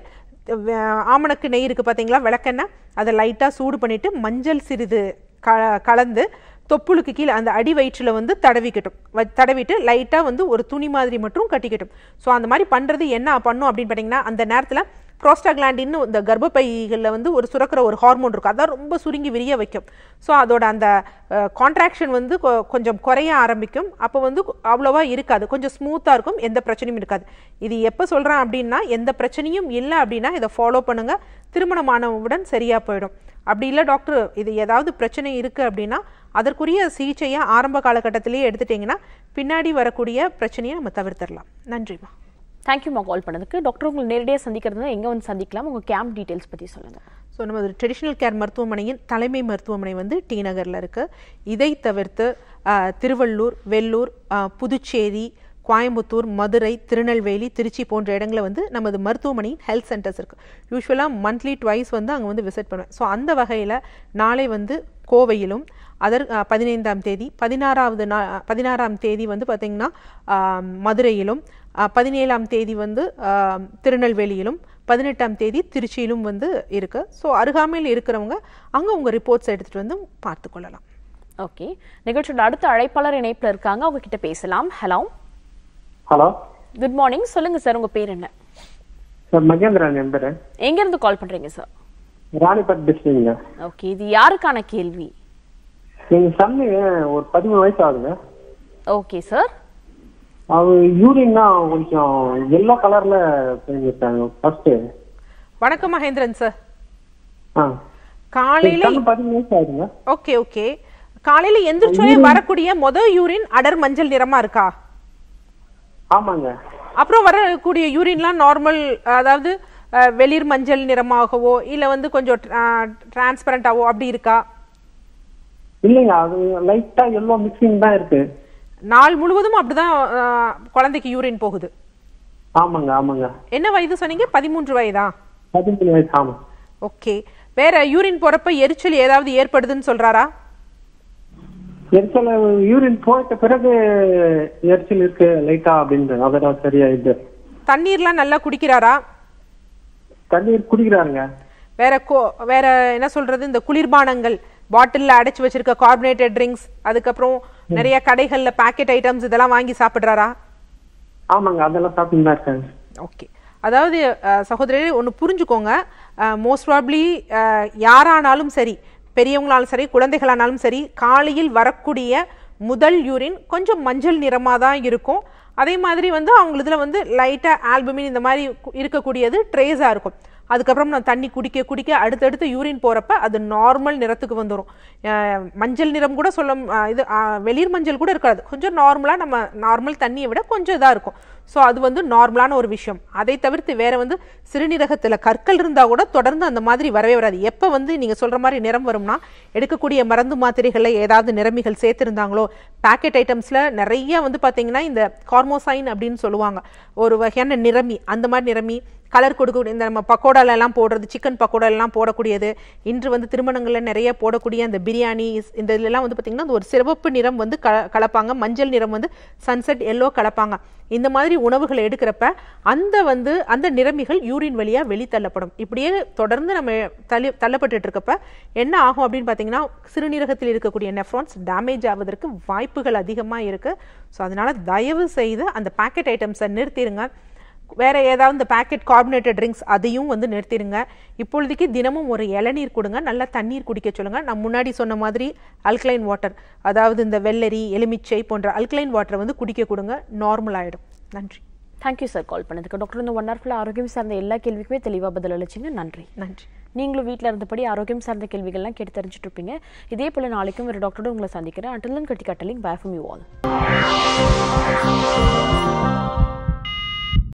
ஆமணக்கு நெய் இருக்குது பார்த்தீங்களா, விளக்கெண்ணெய், அதை லைட்டாக சூடு பண்ணிவிட்டு மஞ்சள் சிறிது க கலந்து தொப்புளுக்கு கீழே அந்த அடி வயிற்றில் வந்து தடவிக்கட்டும். தடவிட்டு லைட்டாக வந்து ஒரு துணி மாதிரி மட்டும் கட்டிக்கட்டும். ஸோ அந்த மாதிரி பண்ணுறது என்ன பண்ணும் அப்படின்னு பார்த்தீங்கன்னா, அந்த நேரத்தில் ப்ரோஸ்டாகிளாண்டின்னு இந்த கர்ப்பப்பைகளில் வந்து ஒரு சுரக்கிற ஒரு ஹார்மோன் இருக்கும், அதான் ரொம்ப சுருங்கி விரிய வைக்கும். ஸோ அதோட அந்த கான்ட்ராக்ஷன் வந்து கொஞ்சம் குறைய ஆரம்பிக்கும். அப்போ வந்து அவ்வளோவா இருக்காது, கொஞ்சம் ஸ்மூத்தாக இருக்கும், எந்த பிரச்சனையும் இருக்காது. இது எப்போ சொல்கிறேன் அப்படின்னா, எந்த பிரச்சனையும் இல்லை அப்படின்னா இதை ஃபாலோ பண்ணுங்கள், திருமணமானவுடன் சரியாக போயிடும். அப்படி இல்லை டாக்டர் இது ஏதாவது பிரச்சனை இருக்குது அப்படின்னா அதற்குரிய சிகிச்சையை ஆரம்ப காலகட்டத்திலேயே எடுத்துட்டிங்கன்னா பின்னாடி வரக்கூடிய பிரச்சனையை நம்ம தவிர்த்திடலாம். நன்றிம்மா. தேங்க்யூம்மா கால் பண்ணதுக்கு. டாக்டர் உங்களை நேரடியாக சந்திக்கிறது எங்கே வந்து சந்திக்கலாம், உங்கள் கேம்ப் டீட்டெயில்ஸ் பற்றி சொல்லுங்கள். ஸோ நம்ம ட்ரெடிஷ்னல் கேர் மருத்துவமனையின் தலைமை மருத்துவமனை வந்து டி நகரில் இருக்குது. இதை தவிர்த்து திருவள்ளூர், வெள்ளூர், புதுச்சேரி, கோயம்புத்தூர், மதுரை, திருநெல்வேலி, திருச்சி போன்ற இடங்களில் வந்து நமது மருத்துவமனையின் ஹெல்த் சென்டர்ஸ் இருக்குது. யூஸ்வலாக மந்த்லி ட்வைஸ் வந்து அங்கே வந்து விசிட் பண்ணுவேன். ஸோ அந்த வகையில் நாளை வந்து கோவையிலும், அதர் பதினைந்தாம் தேதி பதினாறாவது நா பதினாறாம் தேதி வந்து பார்த்திங்கன்னா மதுரையிலும், பதினேழாம் தேதி வந்து திருநெல்வேலியிலும், பதினெட்டாம் தேதி திருச்சியிலும் வந்து இருக்குது. ஸோ அருகாமையில் இருக்கிறவங்க அங்கே உங்கள் ரிப்போர்ட்ஸ் எடுத்துகிட்டு வந்து பார்த்து கொள்ளலாம். ஓகே, நிகழ்ச்சியோட அடுத்த அழைப்பாளர் இணைப்பில் இருக்காங்க, அவங்க கிட்ட பேசலாம். Hello hello, good morning. சொல்லுங்க சார், உங்க பேர் என்ன? சார் மகேந்திரன் என் பேரு. எங்க இருந்து கால் பண்றீங்க சார்? ராணிப்பேட் டிஸ்ட்ரிக்ட்ங்க. ஓகே, இது யாருக்கான கேள்வி? எங்க சன்னு ஒரு பதிமூணு வயசு ஆகுதுங்க. Okay sir. அவ யூரின்னா கொஞ்சம் எல்லோ கலர்ல பண்ணிருக்காங்க ஃபர்ஸ்ட். வணக்கம் மகேந்திரன் சார். ஆ, காலையில பதிமூணு வயசு ஆகுதுங்க. Okay okay. காலையில எந்திரச்சோயே வரக்கூடிய முதல் யூரின் அடர் மஞ்சள் நிறமா இருக்கா? ஆமாங்க. அப்புறம் வரக்கூடிய யூரின்லாம் நார்மல், அதாவது வெளிர் மஞ்சள் நிறமாகவோ இல்ல வந்து கொஞ்சம் டிரான்ஸ்பரண்டாவோ அப்படி இருக்கா? இல்லைங்க, அது லைட்டா எல்லோ மிக்சிங் தான் இருக்கு. நாள் முழுவதும் அப்படிதான் குழந்தைக்கு யூரின் போகுது? ஆமாங்க ஆமாங்க. என்ன வயது சொன்னீங்க? பதிமூன்று வயதா? பதிமூணு வயசு. ஆமா. ஓகே. வேற யூரின் போறப்ப எரிச்சல் ஏதாவது ஏற்படுதுன்னு சொல்றாரா? எரிச்சல் யூரின் போயிட்ட பிறகு எரிச்சல் இருக்கு லைட்டா அப்படின்னு, அதெல்லாம் சரியாயிடுது. தண்ணீர்லாம் நல்லா குடிக்கிறாரா? தண்ணீர் குடிக்கிறாருங்க. வேற வேற என்ன சொல்றது, இந்த குளிர்பானங்கள் பாட்டில்ல அடைச்சு வச்சிருக்க கார்பனேட்டட் ட்ரிங்க்ஸ், அதுக்கப்புறம் நிறைய கடைகள்ல பாக்கெட் ஐட்டம்ஸ் இதெல்லாம் வாங்கி சாப்பிடுறாரா? ஆமாங்க, அதெல்லாம் சாப்பிட்டு தான் இருக்காங்க. ஓகே. அதாவது சகோதரரே ஒன்று புரிஞ்சுக்கோங்க, மோஸ்ட் ப்ராப்ளி யாரானாலும் சரி, பெரியவங்களாலும் சரி, குழந்தைகளானாலும் சரி, காலையில் வரக்கூடிய முதல் யூரின் கொஞ்சம் மஞ்சள் நிறமாக தான் இருக்கும். அதே மாதிரி வந்து அவங்களுதுல வந்து லைட்டாக ஆல்புமின் இந்த மாதிரி இருக்கக்கூடியது ட்ரேஸாக இருக்கும். அதுக்கப்புறம் நான் தண்ணி குடிக்க குடிக்க அடுத்தடுத்து யூரின் போகிறப்ப அது நார்மல் நிறத்துக்கு வந்துடும். மஞ்சள் நிறம் கூட சொல்ல, இது வெளிர் மஞ்சள் கூட இருக்காது, கொஞ்சம் நார்மலாக நம்ம நார்மல் தண்ணியை விட கொஞ்சம் இதாக இருக்கும். ஸோ அது வந்து நார்மலான ஒரு விஷயம். அதை தவிர்த்து வேற வந்து சிறுநீரகத்தில் கற்கள் இருந்தால் கூட தொடர்ந்து அந்த மாதிரி வரவே வராது. எப்போ வந்து நீங்கள் சொல்கிற மாதிரி நிறம் வரும்னா, எடுக்கக்கூடிய மருந்து மாத்திரைகளில் ஏதாவது நிறமிகள் சேர்த்துருந்தாங்களோ, பேக்கெட் ஐட்டம்ஸில் நிறைய வந்து பார்த்தீங்கன்னா இந்த கார்மோசைன் அப்படின்னு சொல்லுவாங்க, ஒரு வகையான நிறமி, அந்த மாதிரி நிறமி கலர் கொடுக்கக்கூடிய இந்த நம்ம பக்கோடாலெல்லாம் போடுறது, சிக்கன் பக்கோடாலெல்லாம் போடக்கூடியது, இன்று வந்து திருமணங்களில் நிறைய போடக்கூடிய அந்த பிரியாணி, இந்த இதெல்லாம் வந்து பார்த்திங்கன்னா ஒரு சிவப்பு நிறம் வந்து க கலப்பாங்க, மஞ்சள் நிறம் வந்து சன்செட் எல்லோ கலப்பாங்க. இந்த மாதிரி உணவுகளை எடுக்கிறப்ப அந்த வந்து அந்த நிறமிகள் யூரின் வழியா வெளித்தள்ளப்படும். இப்படியே தொடர்ந்து நம்ம தள்ளி தள்ளப்பட்டு இருக்கப்ப என்ன ஆகும் அப்படின்னு பார்த்தீங்கன்னா சிறுநீரகத்தில் இருக்கக்கூடிய நெஃப்ரான்ஸ் டேமேஜ் ஆவதற்கு வாய்ப்புகள் அதிகமாக இருக்கு. ஸோ அதனால தயவு செய்து அந்த பேக்கெட் ஐட்டம்ஸை நிறுத்திடுங்க. வேற ஏதாவது இந்த பேக்கெட் கார்பனேட்டட் ட்ரிங்க்ஸ் அதையும் வந்து நிறுத்திடுங்க. இப்பொழுதுக்கு தினமும் ஒரு இளநீர் கொடுங்க, நல்லா தண்ணீர் குடிக்க சொல்லுங்க. நான் முன்னாடி சொன்ன மாதிரி அல்கலைன் வாட்டர், அதாவது இந்த வெள்ளரி எலுமிச்சை போன்ற அல்கலைன் வாட்டரை வந்து குடிக்க கொடுங்க, நார்மல் ஆகிடும். நன்றி. தேங்க்யூ சார் கால் பண்ணதுக்கு. டாக்டர் இந்த ஒன் ஹவர் ஃபுல்லாக ஆரோக்கியம் சார்ந்த எல்லா கேள்விக்குமே தெளிவாக பதில் அளிச்சிங்க. நன்றி. நன்றி. நீங்களும் வீட்டில் இருந்தபடி ஆரோக்கியம் சார்ந்த கேள்விகள்லாம் கேட்டு தெரிஞ்சுட்டு இருப்பீங்க. இதே போல் நாளைக்கும் ஒரு டாக்டரோட உங்களை சந்திக்கிறேன். அண்டில் தென் கட்டி cuddling bye from you all.